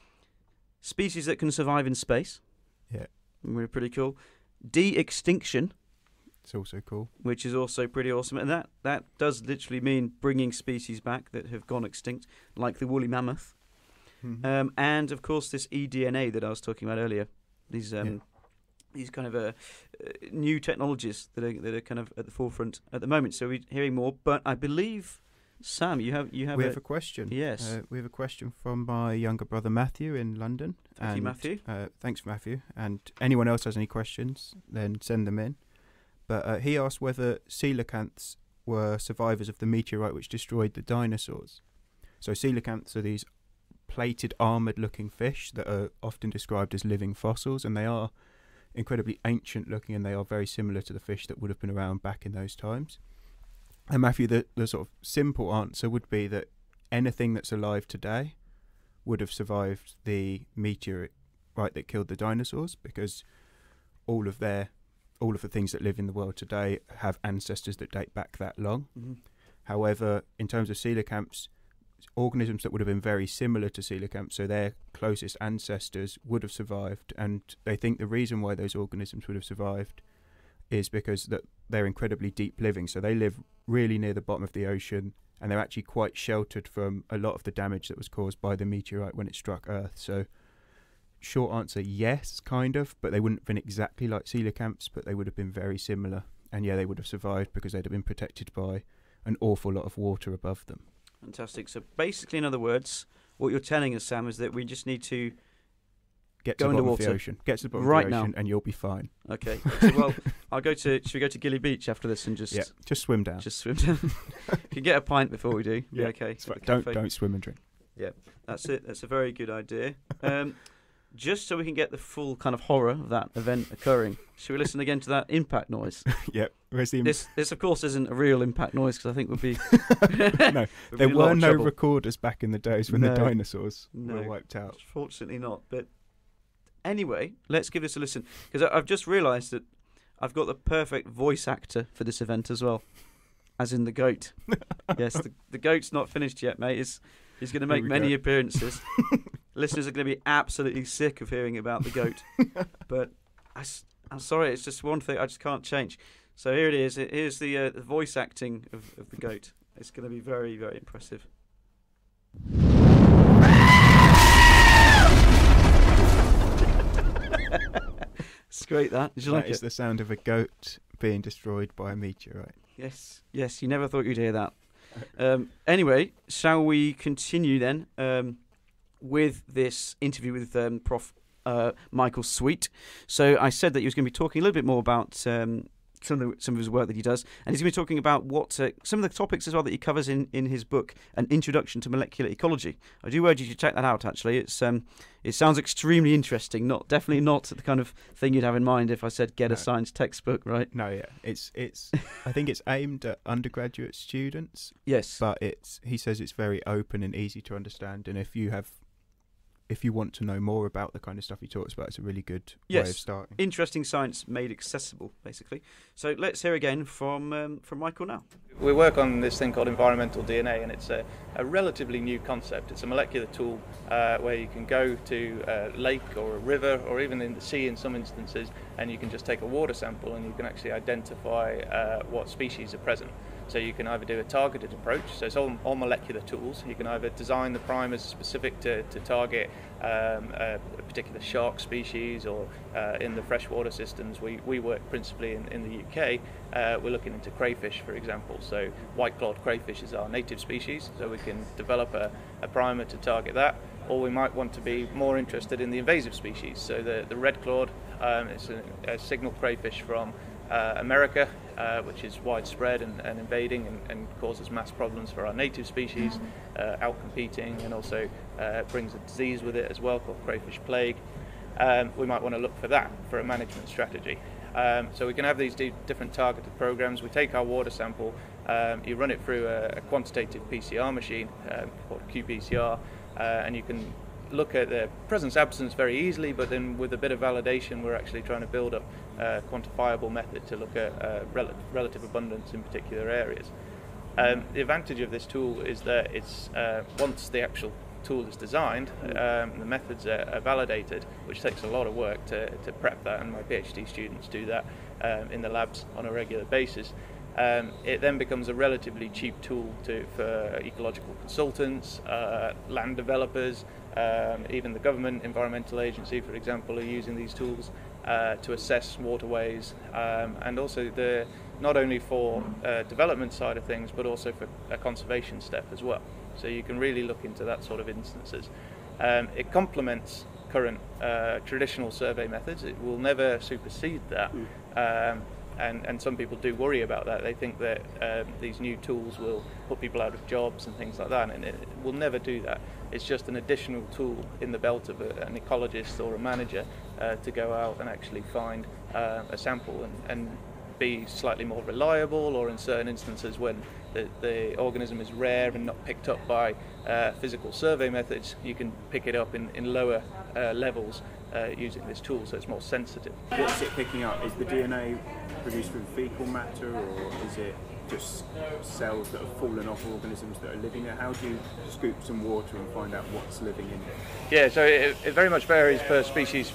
species that can survive in space. Yeah. Really pretty cool. De-extinction. It's also cool. Which is also pretty awesome. And that does literally mean bringing species back that have gone extinct, like the woolly mammoth. And, of course, this eDNA that I was talking about earlier. These kind of new technologies that are kind of at the forefront at the moment. So we're hearing more. But I believe, Sam, you have we have a question. Yes. We have a question from my younger brother Matthew in London. Thank you, Matthew. Thanks, Matthew. And anyone else has any questions, then send them in. But he asked whether coelacanths were survivors of the meteorite which destroyed the dinosaurs. So coelacanths are these plated, armoured-looking fish that are often described as living fossils, and they are incredibly ancient-looking, and they are very similar to the fish that would have been around back in those times. And Matthew, the sort of simple answer would be that anything that's alive today would have survived the meteorite that killed the dinosaurs, because all of the things that live in the world today have ancestors that date back that long. However, in terms of coelacanths, organisms that would have been very similar to coelacanths, so their closest ancestors, would have survived, and they think the reason why those organisms would have survived is because that they're incredibly deep living, so they live really near the bottom of the ocean, and they're actually quite sheltered from a lot of the damage that was caused by the meteorite when it struck Earth. So short answer, yes, kind of, but they wouldn't have been exactly like coelacanths, but they would have been very similar. And yeah, they would have survived because they'd have been protected by an awful lot of water above them. Fantastic. So basically, in other words, what you're telling us, Sam, is that we just need to get to the bottom of the ocean. Get to the bottom right of the ocean now, and you'll be fine. Okay. So, well, should we go to Gilly Beach after this and just swim down. Just swim down. You can get a pint before we do. Yeah, okay. Don't swim and drink. Yeah, that's it. That's a very good idea. Just so we can get the full kind of horror of that event occurring, should we listen again to that impact noise? Yep. Where's the this, of course, isn't a real impact noise, because I think would be... No, there were no recorders back in the days when the dinosaurs were wiped out. Fortunately not. But anyway, let's give this a listen, because I've just realised that I've got the perfect voice actor for this event as well, as in the goat. Yes, the goat's not finished yet, mate. He's going to make many appearances. Listeners are going to be absolutely sick of hearing about the goat. But I'm sorry, it's just one thing I just can't change. So here it is. Here's the voice acting of the goat. It's going to be very, very impressive. It's great, that. Did you like it? That is the sound of a goat being destroyed by a meteorite. Yes, you never thought you'd hear that. Anyway, shall we continue then with this interview with Prof Michael Sweet? So I said that he was going to be talking a little bit more about some of his work that he does, and he's going to be talking about what some of the topics as well that he covers in his book, An Introduction to Molecular Ecology. I do urge you to check that out. Actually, it sounds extremely interesting. Definitely not the kind of thing you'd have in mind if I said get a science textbook, right? No, yeah, it's. I think it's aimed at undergraduate students. Yes, but he says it's very open and easy to understand, and if you want to know more about the kind of stuff he talks about, it's a really good way of starting. Interesting science made accessible, basically. So let's hear again from Michael now. We work on this thing called environmental DNA, and it's a relatively new concept. It's a molecular tool where you can go to a lake or a river or even in the sea in some instances, and you can just take a water sample and you can actually identify what species are present. So you can either do a targeted approach, so it's all molecular tools. You can either design the primers specific to target a particular shark species, or in the freshwater systems we work principally in the UK, we're looking into crayfish, for example. So white-clawed crayfish is our native species, so we can develop a primer to target that. Or we might want to be more interested in the invasive species. So the red-clawed, it's a signal crayfish from America, which is widespread and invading and causes mass problems for our native species, outcompeting, and also brings a disease with it as well called crayfish plague. We might want to look for that for a management strategy. So we can have these different targeted programs. We take our water sample, you run it through a quantitative PCR machine called qPCR, and you can look at the presence-absence very easily, but then with a bit of validation we're actually trying to build up a quantifiable method to look at relative abundance in particular areas. The advantage of this tool is that it's once the actual tool is designed, the methods are validated, which takes a lot of work to prep that, and my PhD students do that in the labs on a regular basis. It then becomes a relatively cheap tool for ecological consultants, land developers, even the government environmental agency, for example, are using these tools to assess waterways, and also not only for development side of things, but also for a conservation step as well. So you can really look into that sort of instances. It complements current traditional survey methods. It will never supersede that. And some people do worry about that. They think that these new tools will put people out of jobs and things like that, and it will never do that. It's just an additional tool in the belt of an ecologist or a manager to go out and actually find a sample and be slightly more reliable, or in certain instances when the organism is rare and not picked up by physical survey methods, you can pick it up in lower levels using this tool, so it's more sensitive. What's it picking up? Is the DNA produced from fecal matter, or is it just cells that have fallen off organisms that are living there? How do you scoop some water and find out what's living in it? Yeah, so it very much varies per species.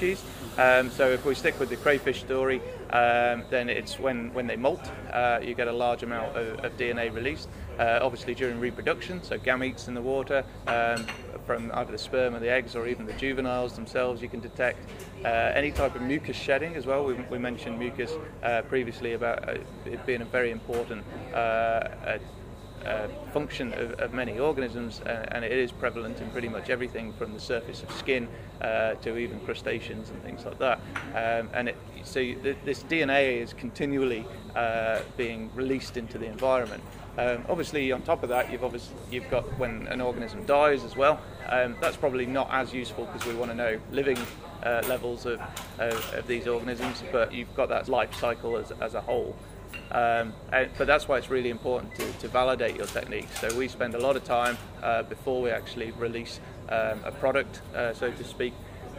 So if we stick with the crayfish story, then it's when they molt, you get a large amount of DNA released. Obviously during reproduction, so gametes in the water, from either the sperm or the eggs, or even the juveniles themselves, you can detect any type of mucus shedding as well. We mentioned mucus previously about it being a very important function of many organisms, and it is prevalent in pretty much everything from the surface of skin to even crustaceans and things like that. So this DNA is continually being released into the environment. Obviously, on top of that, you've got when an organism dies as well. That's probably not as useful because we want to know living levels of these organisms, but you've got that life cycle as a whole. But that's why it's really important to validate your techniques. So we spend a lot of time before we actually release a product, so to speak,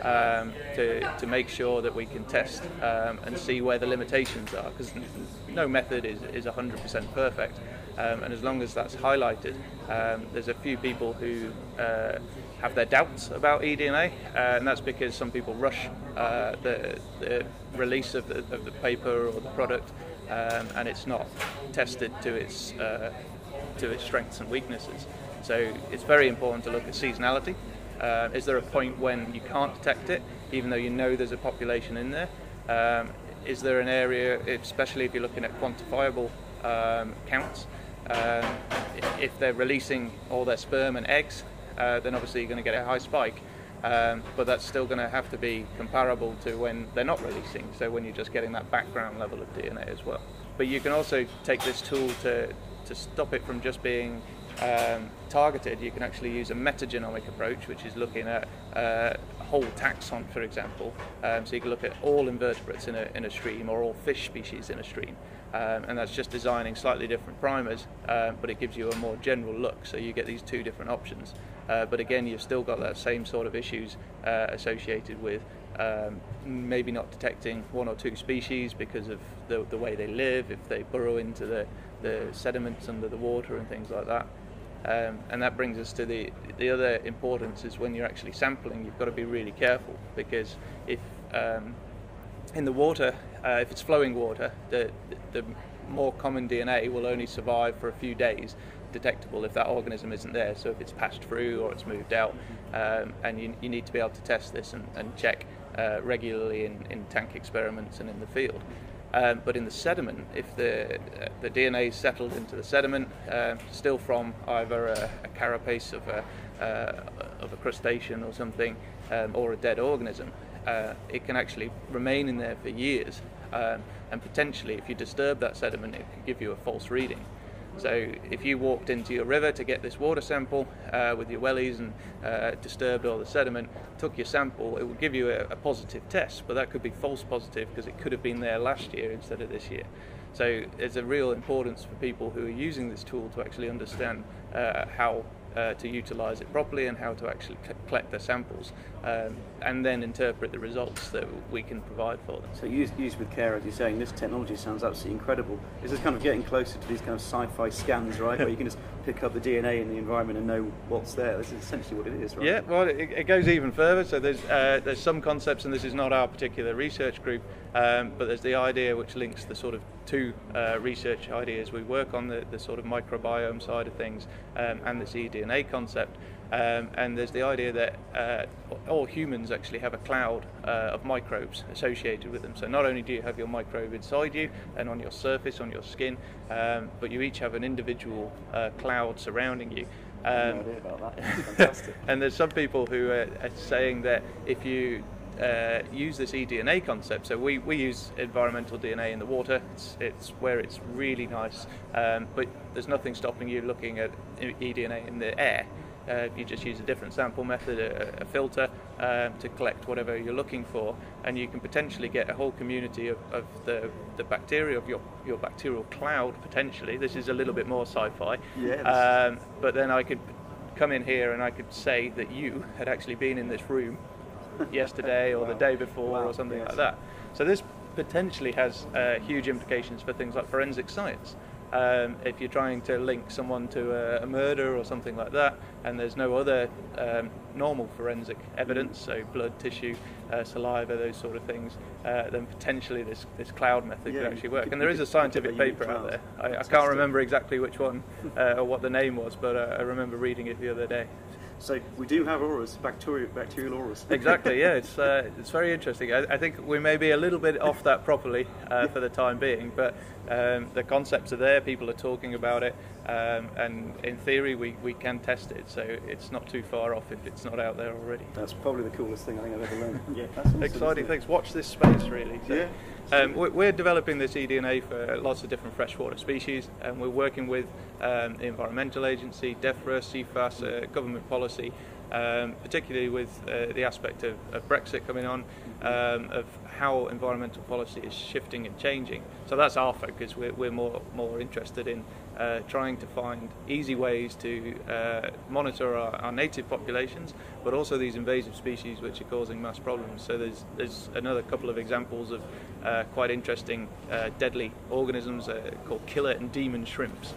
to make sure that we can test and see where the limitations are, because no method is 100% perfect. And as long as that's highlighted, there's a few people who have their doubts about eDNA, and that's because some people rush the release of the paper or the product, and it's not tested to its strengths and weaknesses. So it's very important to look at seasonality. Is there a point when you can't detect it, even though you know there's a population in there? Is there an area, especially if you're looking at quantifiable counts, if they're releasing all their sperm and eggs, then obviously you're going to get a high spike. But that's still going to have to be comparable to when they're not releasing, so when you're just getting that background level of DNA as well. But you can also take this tool to stop it from just being targeted. You can actually use a metagenomic approach, which is looking at a whole taxon, for example. So you can look at all invertebrates in a stream, or all fish species in a stream. And that's just designing slightly different primers, but it gives you a more general look, so you get these two different options. But again, you've still got that same sort of issues associated with maybe not detecting one or two species because of the way they live, if they burrow into the sediments under the water and things like that. And that brings us to the other importance is when you're actually sampling, you've got to be really careful, because if in the water, if it's flowing water, the more common DNA will only survive for a few days, detectable if that organism isn't there. So if it's passed through or it's moved out, and you need to be able to test this and check regularly in tank experiments and in the field. But in the sediment, if the DNA is settled into the sediment, still from either a carapace of a crustacean or something, or a dead organism, it can actually remain in there for years, and potentially, if you disturb that sediment, it could give you a false reading. So if you walked into your river to get this water sample with your wellies and disturbed all the sediment, took your sample, it would give you a positive test, but that could be false positive because it could have been there last year instead of this year. So there's a real importance for people who are using this tool to actually understand how to utilise it properly and how to actually collect their samples, and then interpret the results that we can provide for them. So used with care, as you're saying, this technology sounds absolutely incredible. This is kind of getting closer to these kind of sci-fi scans, right, where you can just pick up the DNA in the environment and know what's there. This is essentially what it is, right? Yeah, well, it goes even further. So there's some concepts, and this is not our particular research group, but there's the idea which links the sort of two research ideas we work on, the sort of microbiome side of things, and this eDNA concept. And there's the idea that all humans actually have a cloud of microbes associated with them. So not only do you have your microbe inside you and on your surface, on your skin, but you each have an individual cloud surrounding you. I have no idea about that. That's fantastic. And there's some people who are saying that if you use this eDNA concept, so we use environmental DNA in the water, it's where it's really nice, but there's nothing stopping you looking at eDNA in the air. If you just use a different sample method, a filter, to collect whatever you're looking for, and you can potentially get a whole community of the bacteria, of your bacterial cloud, potentially. This is a little bit more sci-fi. Yeah, but then I could come in here and I could say that you had actually been in this room yesterday or the day before or something like that. So this potentially has huge implications for things like forensic science. If you're trying to link someone to a murder or something like that, and there's no other normal forensic evidence, so blood, tissue, saliva, those sort of things, then potentially this cloud method could actually work. And there is a scientific paper out there. I can't remember exactly which one or what the name was, but I remember reading it the other day. So we do have auras, bacterial auras. Exactly, yeah, it's very interesting. I think we may be a little bit off that properly for the time being, but the concepts are there, people are talking about it, and in theory we can test it, so it's not too far off if it's not out there already. That's probably the coolest thing I think I've ever learned. Yeah, that's awesome, exciting things. Watch this space, really. So, yeah. We're developing this eDNA for lots of different freshwater species, and we're working with the Environmental Agency, DEFRA, CFAS, government policy, particularly with the aspect of Brexit coming on, of how environmental policy is shifting and changing. So that's our focus. We're more interested in trying to find easy ways to monitor our native populations, but also these invasive species which are causing mass problems. So there's another couple of examples of quite interesting deadly organisms called killer and demon shrimps.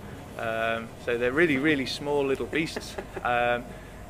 So they're really, really small little beasts, and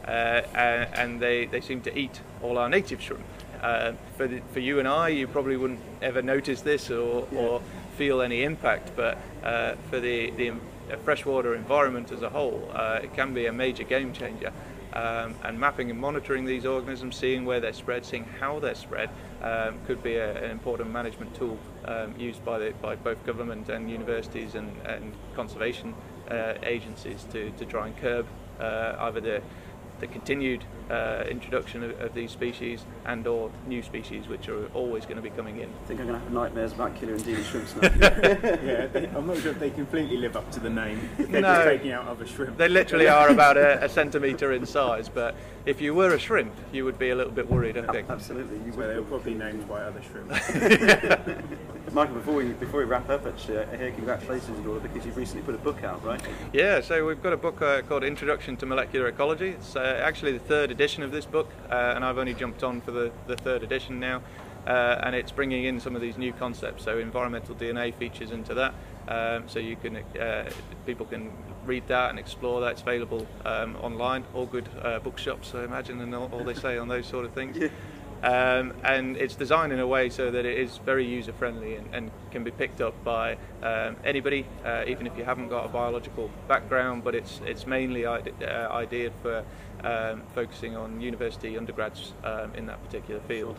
they seem to eat all our native shrimp. For you and I, you probably wouldn't ever notice this or feel any impact, but for the freshwater environment as a whole, it can be a major game changer. And mapping and monitoring these organisms, seeing where they're spread, seeing how they're spread, could be an important management tool used by both government and universities and conservation agencies to try and curb either the continued introduction of these species and or new species which are always going to be coming in. I think I'm going to have nightmares about killer and demon shrimps now. I'm not sure if they completely live up to the name. They're No. just taking out other shrimp. They literally are about a centimetre in size, but if you were a shrimp, you would be a little bit worried, I think. Absolutely. You So would. they're probably named by other shrimp. Michael, before we wrap up, actually, I hear congratulations and all, because you've recently put a book out, right? Yeah, so we've got a book called Introduction to Molecular Ecology. It's actually the third edition of this book, and I've only jumped on for the third edition now, and it's bringing in some of these new concepts. So environmental DNA features into that, so you can people can read that and explore that. It's available online, all good bookshops, I imagine, and all they say on those sort of things. Yeah. And it's designed in a way so that it is very user friendly and can be picked up by anybody, even if you haven't got a biological background, but it's mainly ideated for focusing on university undergrads in that particular field.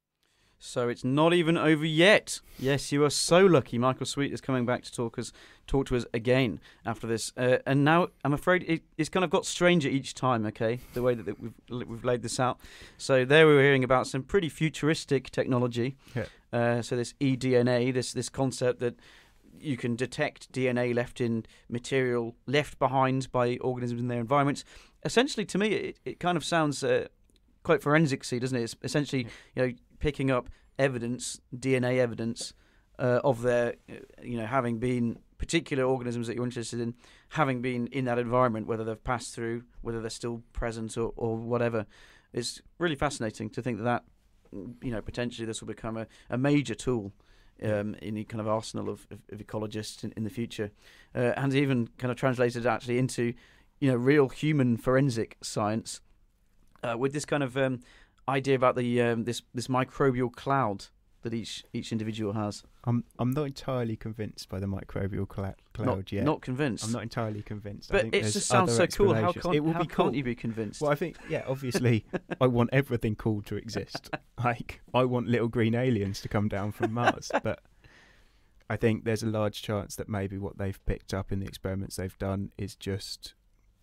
So it's not even over yet. Yes, you are so lucky. Michael Sweet is coming back to talk to us again after this. And now I'm afraid it's kind of got stranger each time. Okay, the way that we've laid this out. So there we were hearing about some pretty futuristic technology. Yeah. So this eDNA, this concept that you can detect DNA left in material left behind by organisms in their environments. Essentially, to me, it kind of sounds quite forensic-y, doesn't it? It's essentially, picking up evidence, DNA evidence of their, having been particular organisms that you're interested in, having been in that environment, whether they've passed through, whether they're still present or whatever. It's really fascinating to think that potentially this will become a major tool in the kind of arsenal of ecologists in the future, and even kind of translated actually into, real human forensic science with this kind of idea about the this microbial cloud that each individual has. I'm not entirely convinced by the microbial cloud yet. Not convinced. I'm not entirely convinced. But it just sounds so cool. How can't you be convinced? Well, I think, obviously, I want everything cool to exist. Like, I want little green aliens to come down from Mars. But I think there's a large chance that maybe what they've picked up in the experiments they've done is just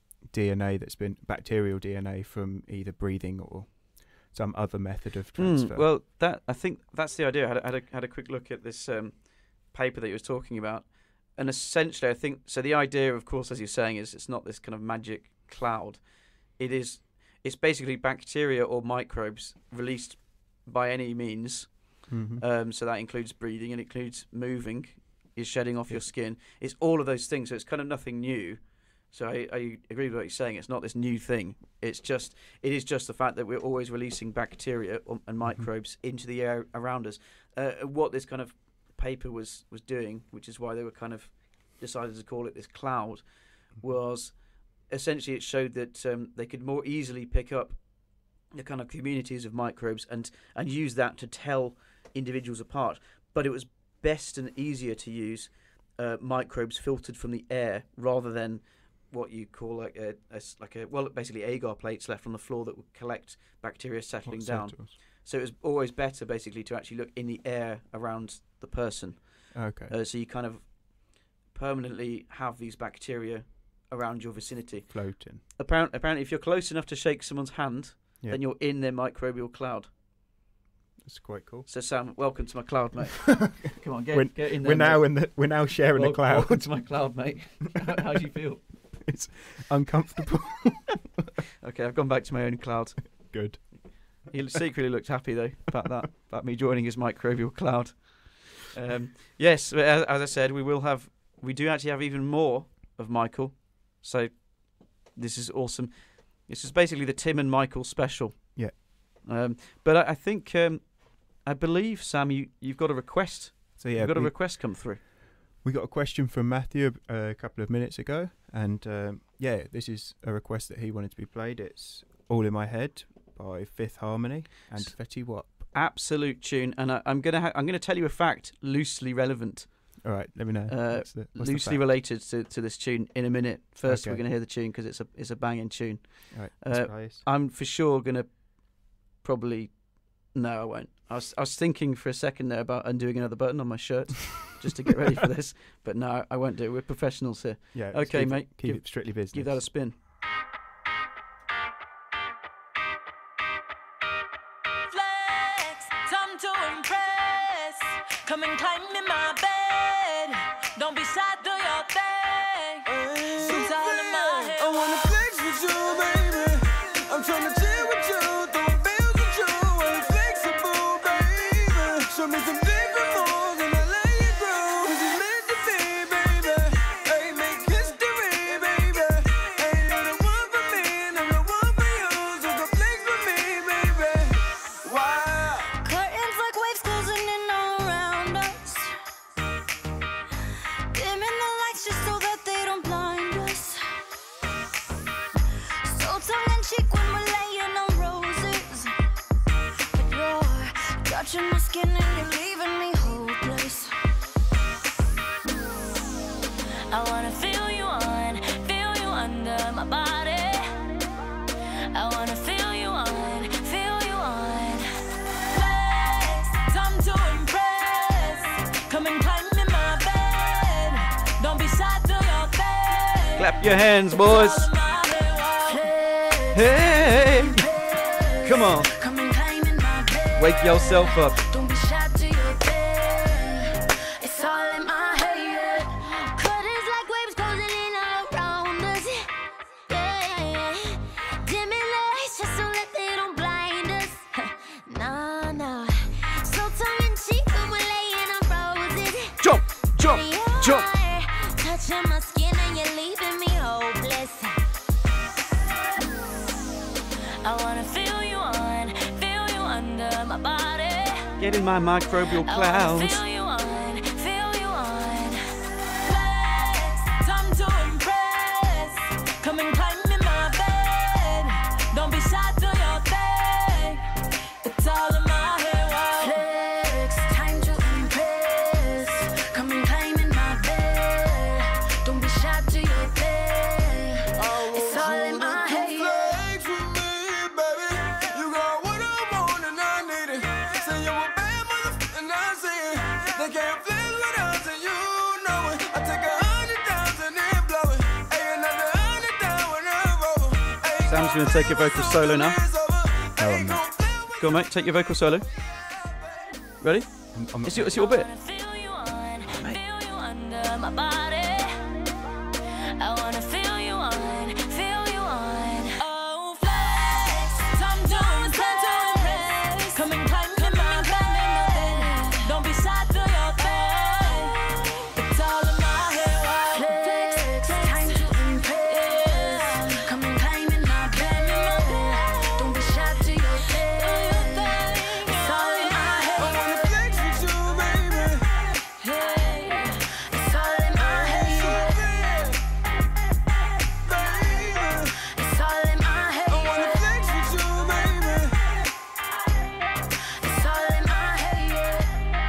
DNA that's been bacterial DNA from either breathing or some other method of transfer. Well, I think that's the idea. I had a quick look at this paper that you were talking about, and essentially, I think so. The idea, of course, as you're saying, is it's not this kind of magic cloud. It's basically bacteria or microbes released by any means. Mm-hmm. So that includes breathing and includes moving, is shedding off your skin. It's all of those things. So it's kind of nothing new. So I agree with what you're saying. It's not this new thing. It is just the fact that we're always releasing bacteria and microbes into the air around us. What this kind of paper was doing, which is why they were kind of decided to call it this cloud, was essentially it showed that they could more easily pick up the kind of communities of microbes and use that to tell individuals apart. But it was best and easier to use microbes filtered from the air rather than what you call basically agar plates left on the floor that would collect bacteria settling down. So it was always better basically to actually look in the air around the person. Okay. So you kind of permanently have these bacteria around your vicinity. Floating. Apparently if you're close enough to shake someone's hand, then you're in their microbial cloud. That's quite cool. So Sam, welcome to my cloud, mate. Come on, get in there. We're now sharing a cloud. Welcome to my cloud, mate. How do you feel? It's uncomfortable. Okay, I've gone back to my own cloud. Good. He secretly looked happy though about me joining his microbial cloud. Yes, as I said, we do actually have even more of Michael. So this is awesome. This is basically the Tim and Michael special. Yeah. But I think I believe Sam, you've got a request. So yeah, you've got a request come through. We got a question from Matthew a couple of minutes ago, and this is a request that he wanted to be played. It's All in My Head by Fifth Harmony and Fetty Wap. Absolute tune, and I'm gonna tell you a fact loosely relevant. All right, let me know. What's loosely related to this tune in a minute. First, we're gonna hear the tune because it's a banging tune. All right, I'm for sure gonna probably. No, I won't. I was thinking for a second there about undoing another button on my shirt just to get ready for this, but no, I won't do it. We're professionals here. Yeah. Okay, mate. Keep it strictly business. Give that a spin. Flex, time to impress. Come and climb in my bed. Don't be shy, do your thing. It's all in my head. I wanna flex with you, baby. I'm tryna chill with you, throw bills with you. I'm flexible, baby. Show me some different moves and I lay it through. 'Cause it's meant to be, baby. Hey, make history, baby. Ain't no the one for me, and I'm the one for you. So go flex with me, baby. Wow. Curtains like waves closing in all around us. Touching my skin and you're leaving me hopeless. I wanna feel you under my body. I wanna feel you on. Flex, time to impress. Come and climb in my bed. Don't be shy to your bed. Clap your hands, boys. Hey, come on. Come and climb in my bed. Wake yourself up. Don't be shy to your bed. It's all in my head. Curtains like waves closing in all around us. Yeah. Dimming lights just so that they don't blind us. No. So tongue in cheek when we're laying on roses. Jump. Touching my skin and you're leaving me hopeless. I wanna feel you under my body. Get in my microbial clouds. Feel you on. Flex, time to impress. Come and climb in my bed. Don't be shy to your thing. It's all in my head. Flex, time to impress. Come and climb in my bed. Don't be shy to your thing. It's all in my head. Flex with me, baby. You got what I want and I need it. Say you a bad motherfucker and I see it. They can't flex with us and you know it. I take 100,000 and blow it. Hey, another 100,000 when I'm over. Hey, Sam's going to take a vocal solo now. it's over. No, I'm not. Go on, mate. Take your vocal solo. Ready? I'm not. It's your bit. Feel you under my body. I wanna feel you on. Oh, flex, time to impress. Come and climb in my bed. Don't be shy to your bed. It's all in my head. Flex, time to impress. Come and climb in my bed. Don't be shy to your bed. It's all in my I head. wanna flex with you, baby. It's all in my head. It's all in my head. I wanna flex with you, baby. It's all in my head.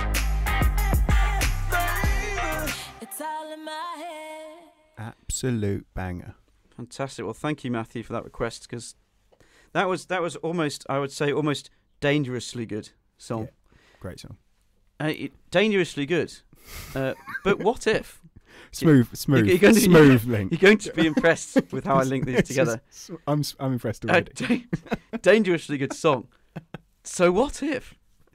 It's all in my head. Absolute banger. Fantastic. Well, thank you, Matthew, for that request, because that was almost, I would say, almost dangerously good song. Great song. Dangerously good. But what if? Smooth You're going to- smooth link. You're going to be impressed with how I link these together. I'm impressed already. Dangerously good song. So what if?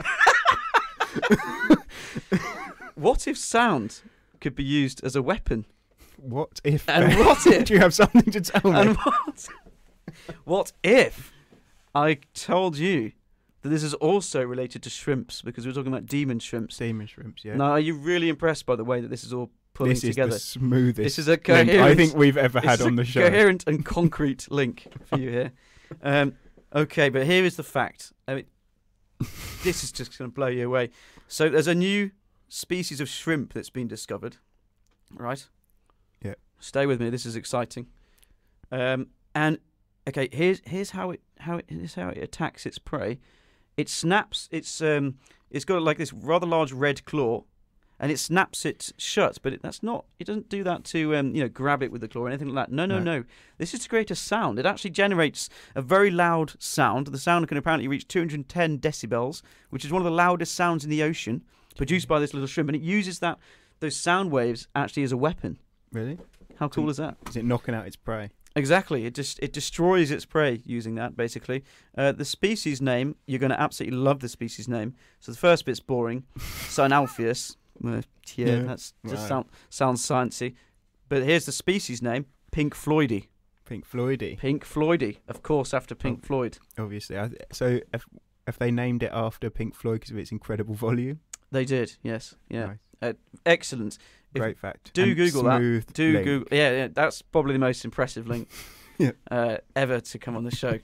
What if sound could be used as a weapon? What if? And what if? Do you have something to tell me? And what if I told you that this is also related to shrimps, because we're talking about demon shrimps? Demon shrimps, yeah. Now, are you really impressed by the way that this is all pulling This is together? the smoothest This is a link coherent. I think we've ever This had is on a the show. coherent and concrete link for you here. Okay, but here is the fact. I mean, this is just going to blow you away. So there's a new species of shrimp that's been discovered. Right? Yeah. Stay with me. This is exciting. And okay, here's how it attacks its prey. It snaps. It's got like this rather large red claw, and it snaps it shut. But that's not. It doesn't do that to grab it with the claw or anything like that. No. This is to create a sound. It actually generates a very loud sound. The sound can apparently reach 210 decibels, which is one of the loudest sounds in the ocean, produced by this little shrimp. And it uses those sound waves actually as a weapon. Really? How cool is that? Is it knocking out its prey? Exactly. It destroys its prey using that, basically. The species name, you're going to absolutely love the species name. So the first bit's boring. Synalpheus. Yeah, that's just right. sounds sciencey. But here's the species name, Pink Floydy. Pink Floydy. Pink Floydy, of course, after Pink Floyd. Obviously. So if they named it after Pink Floyd because of its incredible volume? They did, yes. Yeah. Nice. Excellent. Great fact. Do And Google that. smooth Do link. Google. Yeah, that's probably the most impressive link ever to come on the show.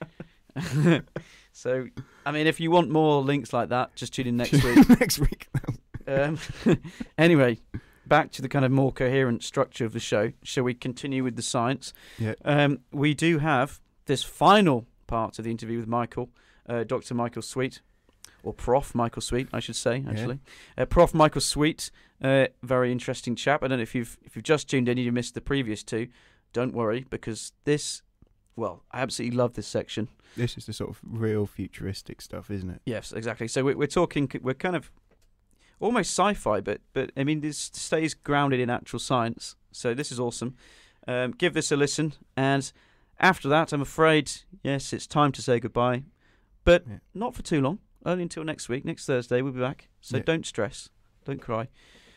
So, I mean, if you want more links like that, just tune in next week. Next week. Anyway, back to the kind of more coherent structure of the show. Shall we continue with the science? Yeah. We do have this final part of the interview with Michael, Dr. Michael Sweet. or Prof Michael Sweet, I should say, actually. Prof Michael Sweet, very interesting chap. I don't know if you've just tuned in and you missed the previous two. Don't worry, because this, well, I absolutely love this section. This is the sort of real futuristic stuff, isn't it? Yes, exactly. So we're talking, we're kind of almost sci-fi, but I mean, this stays grounded in actual science. So this is awesome. Give this a listen, and after that, I'm afraid, yes, it's time to say goodbye, but not for too long. Only until next week. Next Thursday, we'll be back. So don't stress, don't cry.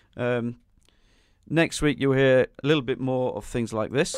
Next week, you'll hear a little bit more of things like this.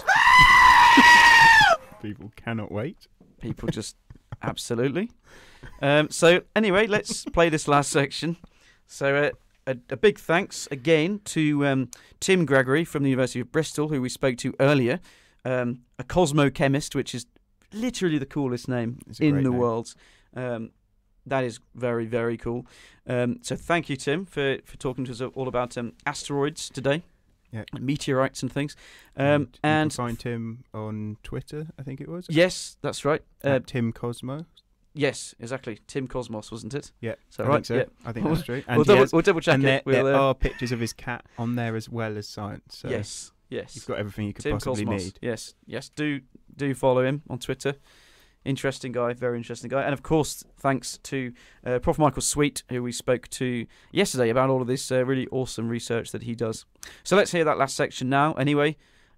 People cannot wait. People just absolutely. So anyway, let's play this last section. So a big thanks again to Tim Gregory from the University of Bristol, who we spoke to earlier, a cosmochemist, which is literally the coolest name in the world. That is very, very cool. So thank you, Tim, for talking to us all about asteroids today. Yeah. Meteorites and things. And you can find Tim on Twitter, I think it was. Yes, that's right. Tim Cosmo. Yes, exactly. Tim Cosmos, wasn't it? Yeah, I think so. Yeah. I think that's true. And we'll double check and it. There are pictures of his cat on there as well as science. So yes. You've got everything you could Tim possibly Cosmos. need. Yes. Do follow him on Twitter. Interesting guy, very interesting guy. And of course, thanks to Prof Michael Sweet, who we spoke to yesterday about all of this really awesome research that he does. So let's hear that last section now. Anyway,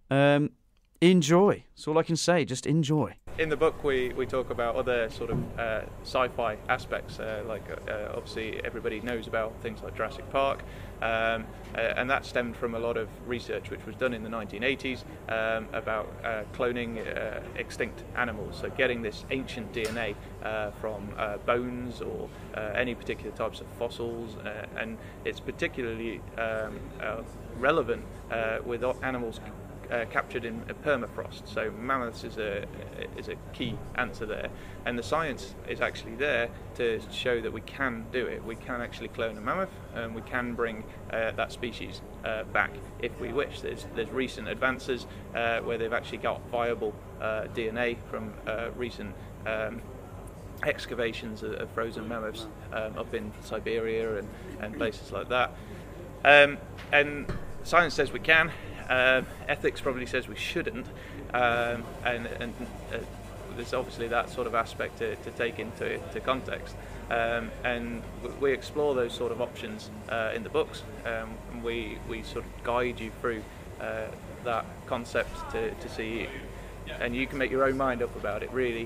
enjoy. That's all I can say. Just enjoy. In the book, we talk about other sort of sci-fi aspects, obviously everybody knows about things like Jurassic Park, and that stemmed from a lot of research which was done in the 1980s about cloning extinct animals, so getting this ancient DNA from bones or any particular types of fossils, and it's particularly relevant with animals captured in permafrost. So mammoths is a key answer there, and the science is actually there to show that we can do it. We can actually clone a mammoth, and we can bring that species back if we wish. There's recent advances where they've actually got viable DNA from recent excavations of frozen mammoths up in Siberia and places like that. And science says we can. Ethics probably says we shouldn't, and there's obviously that sort of aspect to take into context, and we explore those sort of options in the books, and we sort of guide you through that concept to see, and you can make your own mind up about it really.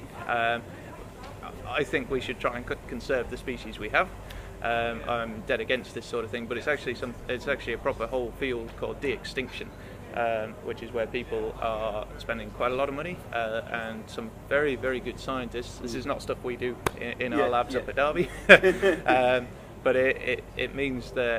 I think we should try and conserve the species we have. I'm dead against this sort of thing, but it's actually a proper whole field called de-extinction, which is where people are spending quite a lot of money, and some very, very good scientists. This is not stuff we do in our labs up at Derby, but it means that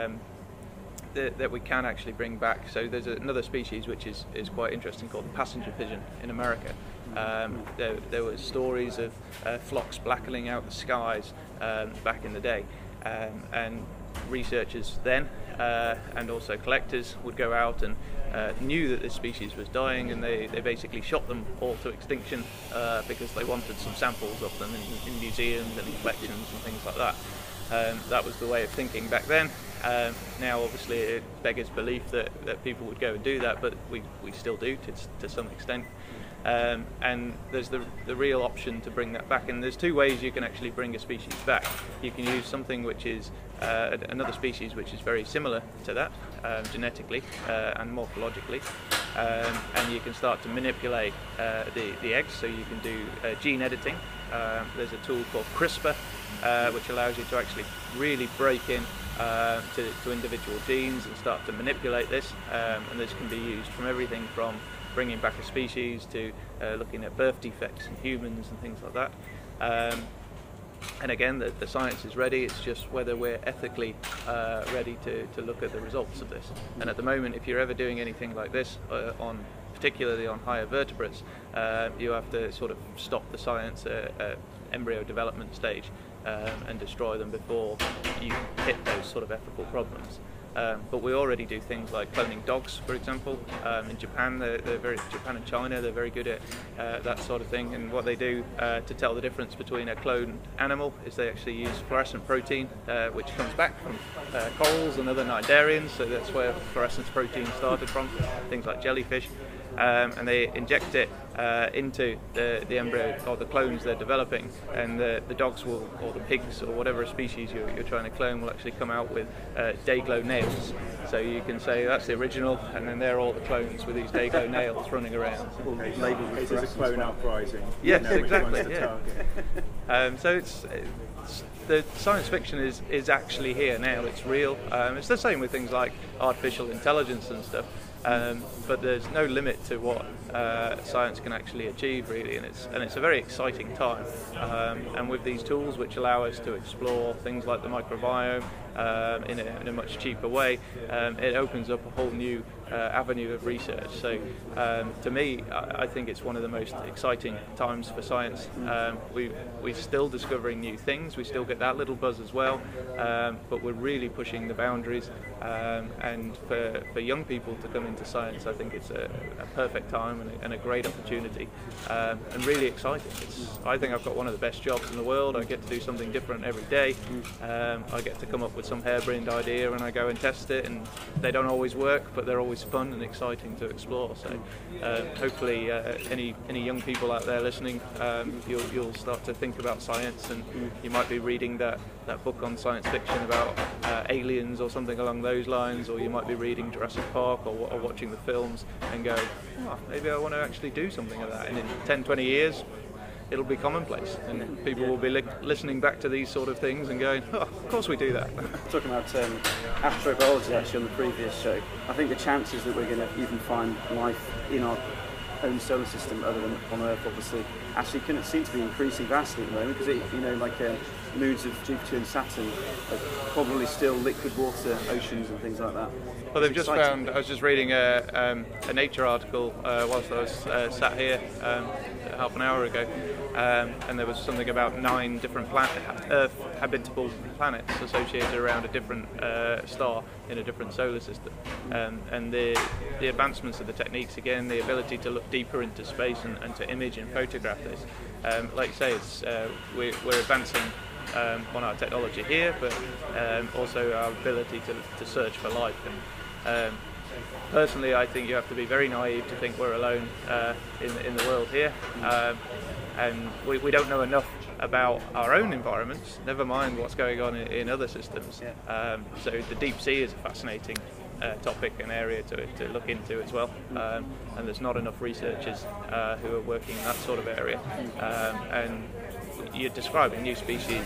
that we can actually bring back. So there's another species which is quite interesting called the passenger pigeon in America. There were stories of flocks blackening out the skies back in the day, and researchers then and also collectors would go out and knew that this species was dying, and they basically shot them all to extinction because they wanted some samples of them in museums and in collections and things like that. That was the way of thinking back then. Now obviously it beggars belief that people would go and do that, but we still do to some extent. And there's the real option to bring that back, and there's two ways you can actually bring a species back. You can use something which is another species which is very similar to that genetically and morphologically, and you can start to manipulate the eggs, so you can do gene editing. There's a tool called CRISPR which allows you to actually really break in to individual genes and start to manipulate this, and this can be used from everything from bringing back a species to looking at birth defects in humans and things like that. And again, the science is ready, it's just whether we're ethically ready to look at the results of this. And at the moment, if you're ever doing anything like this, particularly on higher vertebrates, you have to sort of stop the science at embryo development stage and destroy them before you hit those sort of ethical problems. But we already do things like cloning dogs, for example. In Japan, Japan and China, they're very good at that sort of thing. And what they do to tell the difference between a cloned animal is they actually use fluorescent protein, which comes back from corals and other cnidarians. So that's where fluorescence protein started from, things like jellyfish. And they inject it into the embryo or the clones they're developing, and the dogs will, or the pigs or whatever species you're trying to clone, will actually come out with day-glow nails. So you can say that's the original, and then they're all the clones with these day-glow nails running around. This is a clone uprising. Yes, You know which one's exactly. to Yeah. target. So it's the science fiction is actually here now. It's real. It's the same with things like artificial intelligence and stuff. But there's no limit to what science can actually achieve, really, and it's a very exciting time. And with these tools, which allow us to explore things like the microbiome in a much cheaper way, it opens up a whole new avenue of research. So to me, I think it's one of the most exciting times for science. We're still discovering new things. We still get that little buzz as well, but we're really pushing the boundaries. And for young people to come into science, I think it's a perfect time and a great opportunity, and really exciting. I think I've got one of the best jobs in the world. I get to do something different every day. I get to come up with some harebrained idea and I go and test it, and they don't always work, but they're always fun and exciting to explore. So hopefully any young people out there listening, you'll start to think about science, and you might be reading that book on science fiction about aliens or something along those lines, or you might be reading Jurassic Park or watching the films and go, oh, maybe I want to actually do something of that. And in 10-20 years it'll be commonplace, and people will be listening back to these sort of things and going, oh, of course we do that. Talking about astrobiology actually on the previous show, I think the chances that we're going to even find life in our own solar system other than on Earth, obviously, actually can seem to be increasing vastly at the moment, because moons of Jupiter and Saturn are probably still liquid water oceans and things like that. Well, they've just found, I was just reading a Nature article whilst I was sat here half an hour ago, and there was something about 9 different Earth-habitable planets associated around a different star in a different solar system. And the advancements of the techniques, again, the ability to look deeper into space and to image and photograph this. Like you say, we're advancing on our technology here, but also our ability to search for life. And personally, I think you have to be very naive to think we're alone in the world here, and we don't know enough about our own environments, never mind what's going on in other systems. So the deep sea is a fascinating topic and area to look into as well, and there's not enough researchers who are working in that sort of area, and you're describing new species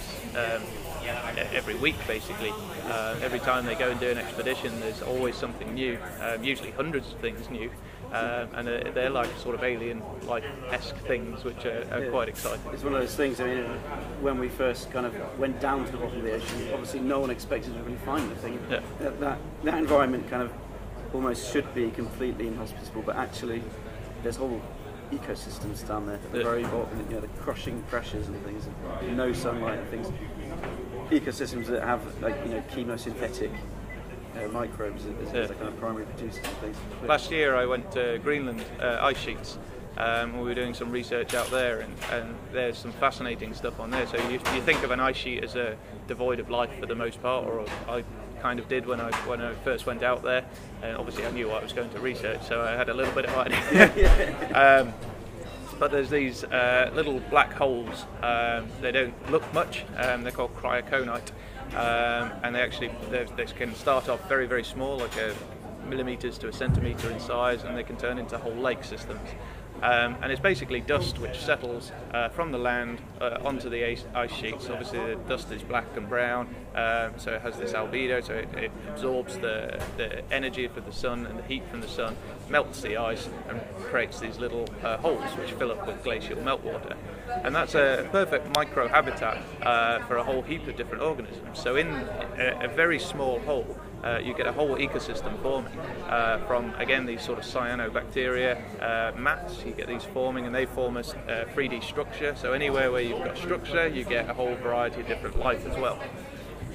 every week basically. Every time they go and do an expedition, there's always something new, usually hundreds of things new, and they're like sort of alien-like-esque things, which are quite exciting. It's one of those things, I mean, when we first kind of went down to the bottom of the ocean, obviously no one expected to really find anything. Yeah. That environment kind of almost should be completely inhospitable, but actually there's whole ecosystems down there at the very bottom, the crushing pressures and things, and no sunlight and things. Ecosystems that have chemosynthetic microbes as their kind of primary producers and things. Last year I went to Greenland ice sheets. We were doing some research out there, and there's some fascinating stuff on there. So you think of an ice sheet as devoid of life for the most part, or I kind of did when I first went out there, and obviously I knew what I was going to research, so I had a little bit of idea. But there's these little black holes. They don't look much. They're called cryoconite, and they can start off very, very small, like millimeters to a centimetre in size, and they can turn into whole lake systems. And it's basically dust which settles from the land onto the ice sheets. Obviously the dust is black and brown, so it has this albedo, so it absorbs the energy from the sun and the heat from the sun, melts the ice and creates these little holes which fill up with glacial meltwater. And that's a perfect microhabitat for a whole heap of different organisms. So in a very small hole, you get a whole ecosystem forming from, again, these sort of cyanobacteria mats. You get these forming, and they form a 3D structure. So anywhere where you've got structure, you get a whole variety of different life as well.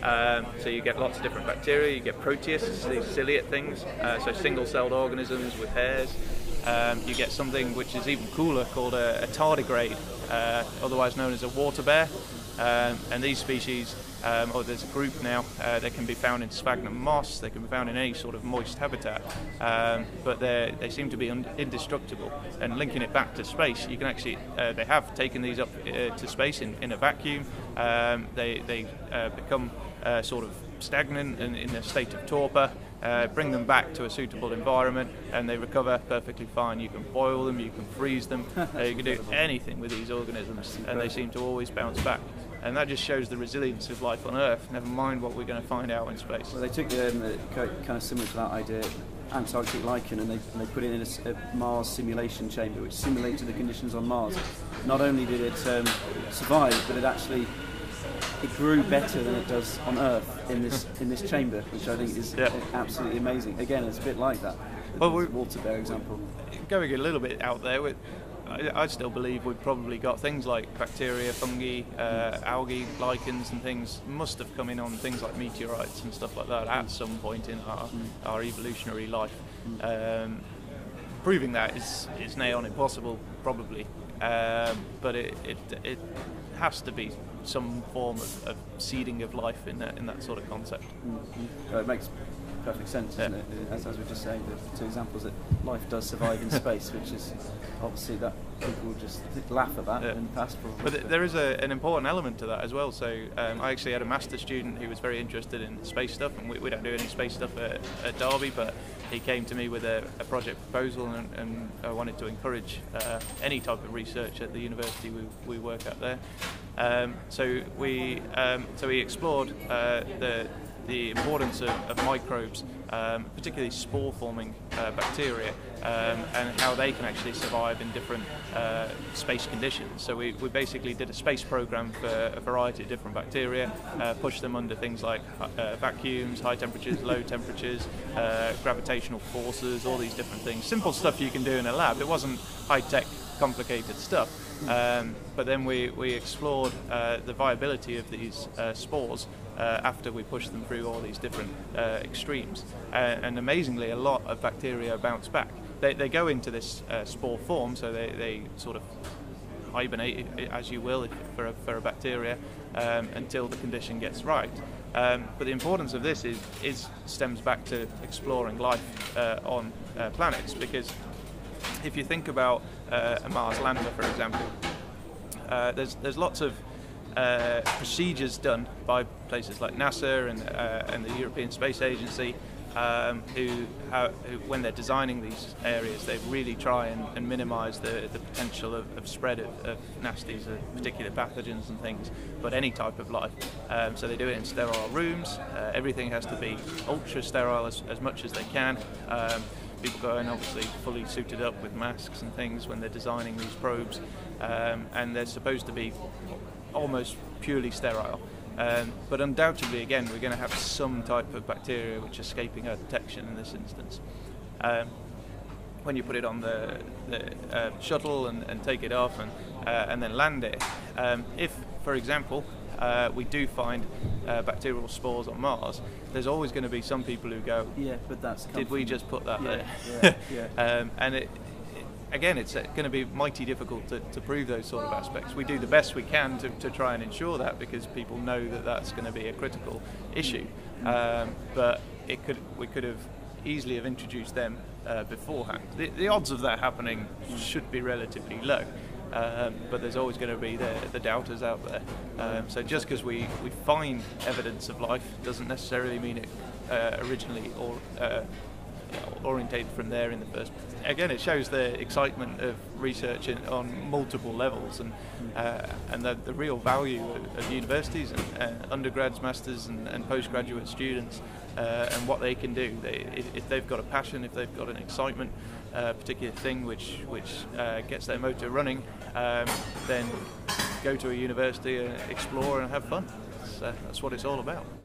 So you get lots of different bacteria, you get protists, these ciliate things, so single-celled organisms with hairs. You get something which is even cooler called a tardigrade, otherwise known as a water bear. And these species, or there's a group now, they can be found in sphagnum moss, they can be found in any sort of moist habitat, but they seem to be indestructible. And linking it back to space, you can actually, they have taken these up to space in a vacuum. They become sort of stagnant and in a state of torpor. Bring them back to a suitable environment and they recover perfectly fine. You can boil them, you can freeze them, you can do anything with these organisms and they seem to always bounce back. And that just shows the resilience of life on Earth, never mind what we're going to find out in space. Well, they took kind of similar to that idea, Antarctic lichen, and they put it in a Mars simulation chamber which simulated the conditions on Mars. Not only did it survive, but it grew better than it does on Earth in this chamber, which I think is absolutely amazing. Again, it's a bit like that. Well, water bear example. Going a little bit out there, I still believe we've probably got things like bacteria, fungi, algae, lichens and things must have come in on things like meteorites and stuff like that at some point in our evolutionary life. Proving that is nigh on impossible, probably, but it has to be some form of seeding of life in that sort of concept. It makes perfect sense, doesn't it? As we were just saying, the two examples that life does survive in space, which is obviously that people would just laugh at that and pass probably. But there is an important element to that as well. So I actually had a master's student who was very interested in space stuff, and we don't do any space stuff at Derby, but he came to me with a project proposal and I wanted to encourage any type of research at the university we work at there. So we explored the importance of microbes, particularly spore-forming bacteria, and how they can actually survive in different space conditions. So we basically did a space program for a variety of different bacteria, pushed them under things like vacuums, high temperatures, low temperatures, gravitational forces, all these different things. Simple stuff you can do in a lab. It wasn't high-tech, complicated stuff. But then we explored the viability of these spores after we pushed them through all these different extremes, and amazingly a lot of bacteria bounce back. They go into this spore form, so they sort of hibernate, as you will, for a bacteria until the condition gets right. But the importance of this stems back to exploring life on planets, because if you think about a Mars lander, for example, there's lots of procedures done by places like NASA and the European Space Agency, who when they're designing these areas, they really try and minimise the potential of spread of nasties, particular pathogens and things, but any type of life. So they do it in sterile rooms. Everything has to be ultra sterile as much as they can. People go in obviously fully suited up with masks and things when they're designing these probes, and they're supposed to be almost purely sterile. But undoubtedly, again, we're going to have some type of bacteria which are escaping our detection in this instance. When you put it on the shuttle and take it off and then land it, if, for example, we do find bacterial spores on Mars, there's always going to be some people who go, yeah, but did we just put that there? Yeah. And again, it's going to be mighty difficult to prove those sort of aspects. We do the best we can to try and ensure that, because people know that that's going to be a critical issue. But we could have easily have introduced them beforehand. The odds of that happening should be relatively low. But there's always going to be the doubters out there. So just because we find evidence of life doesn't necessarily mean it originally orientated from there in the first place. Again, it shows the excitement of research on multiple levels, and the real value of universities and undergrads, masters and postgraduate students, and what they can do. If they've got a passion, if they've got an excitement, particular thing which gets their motor running, then go to a university and explore and have fun. That's what it's all about.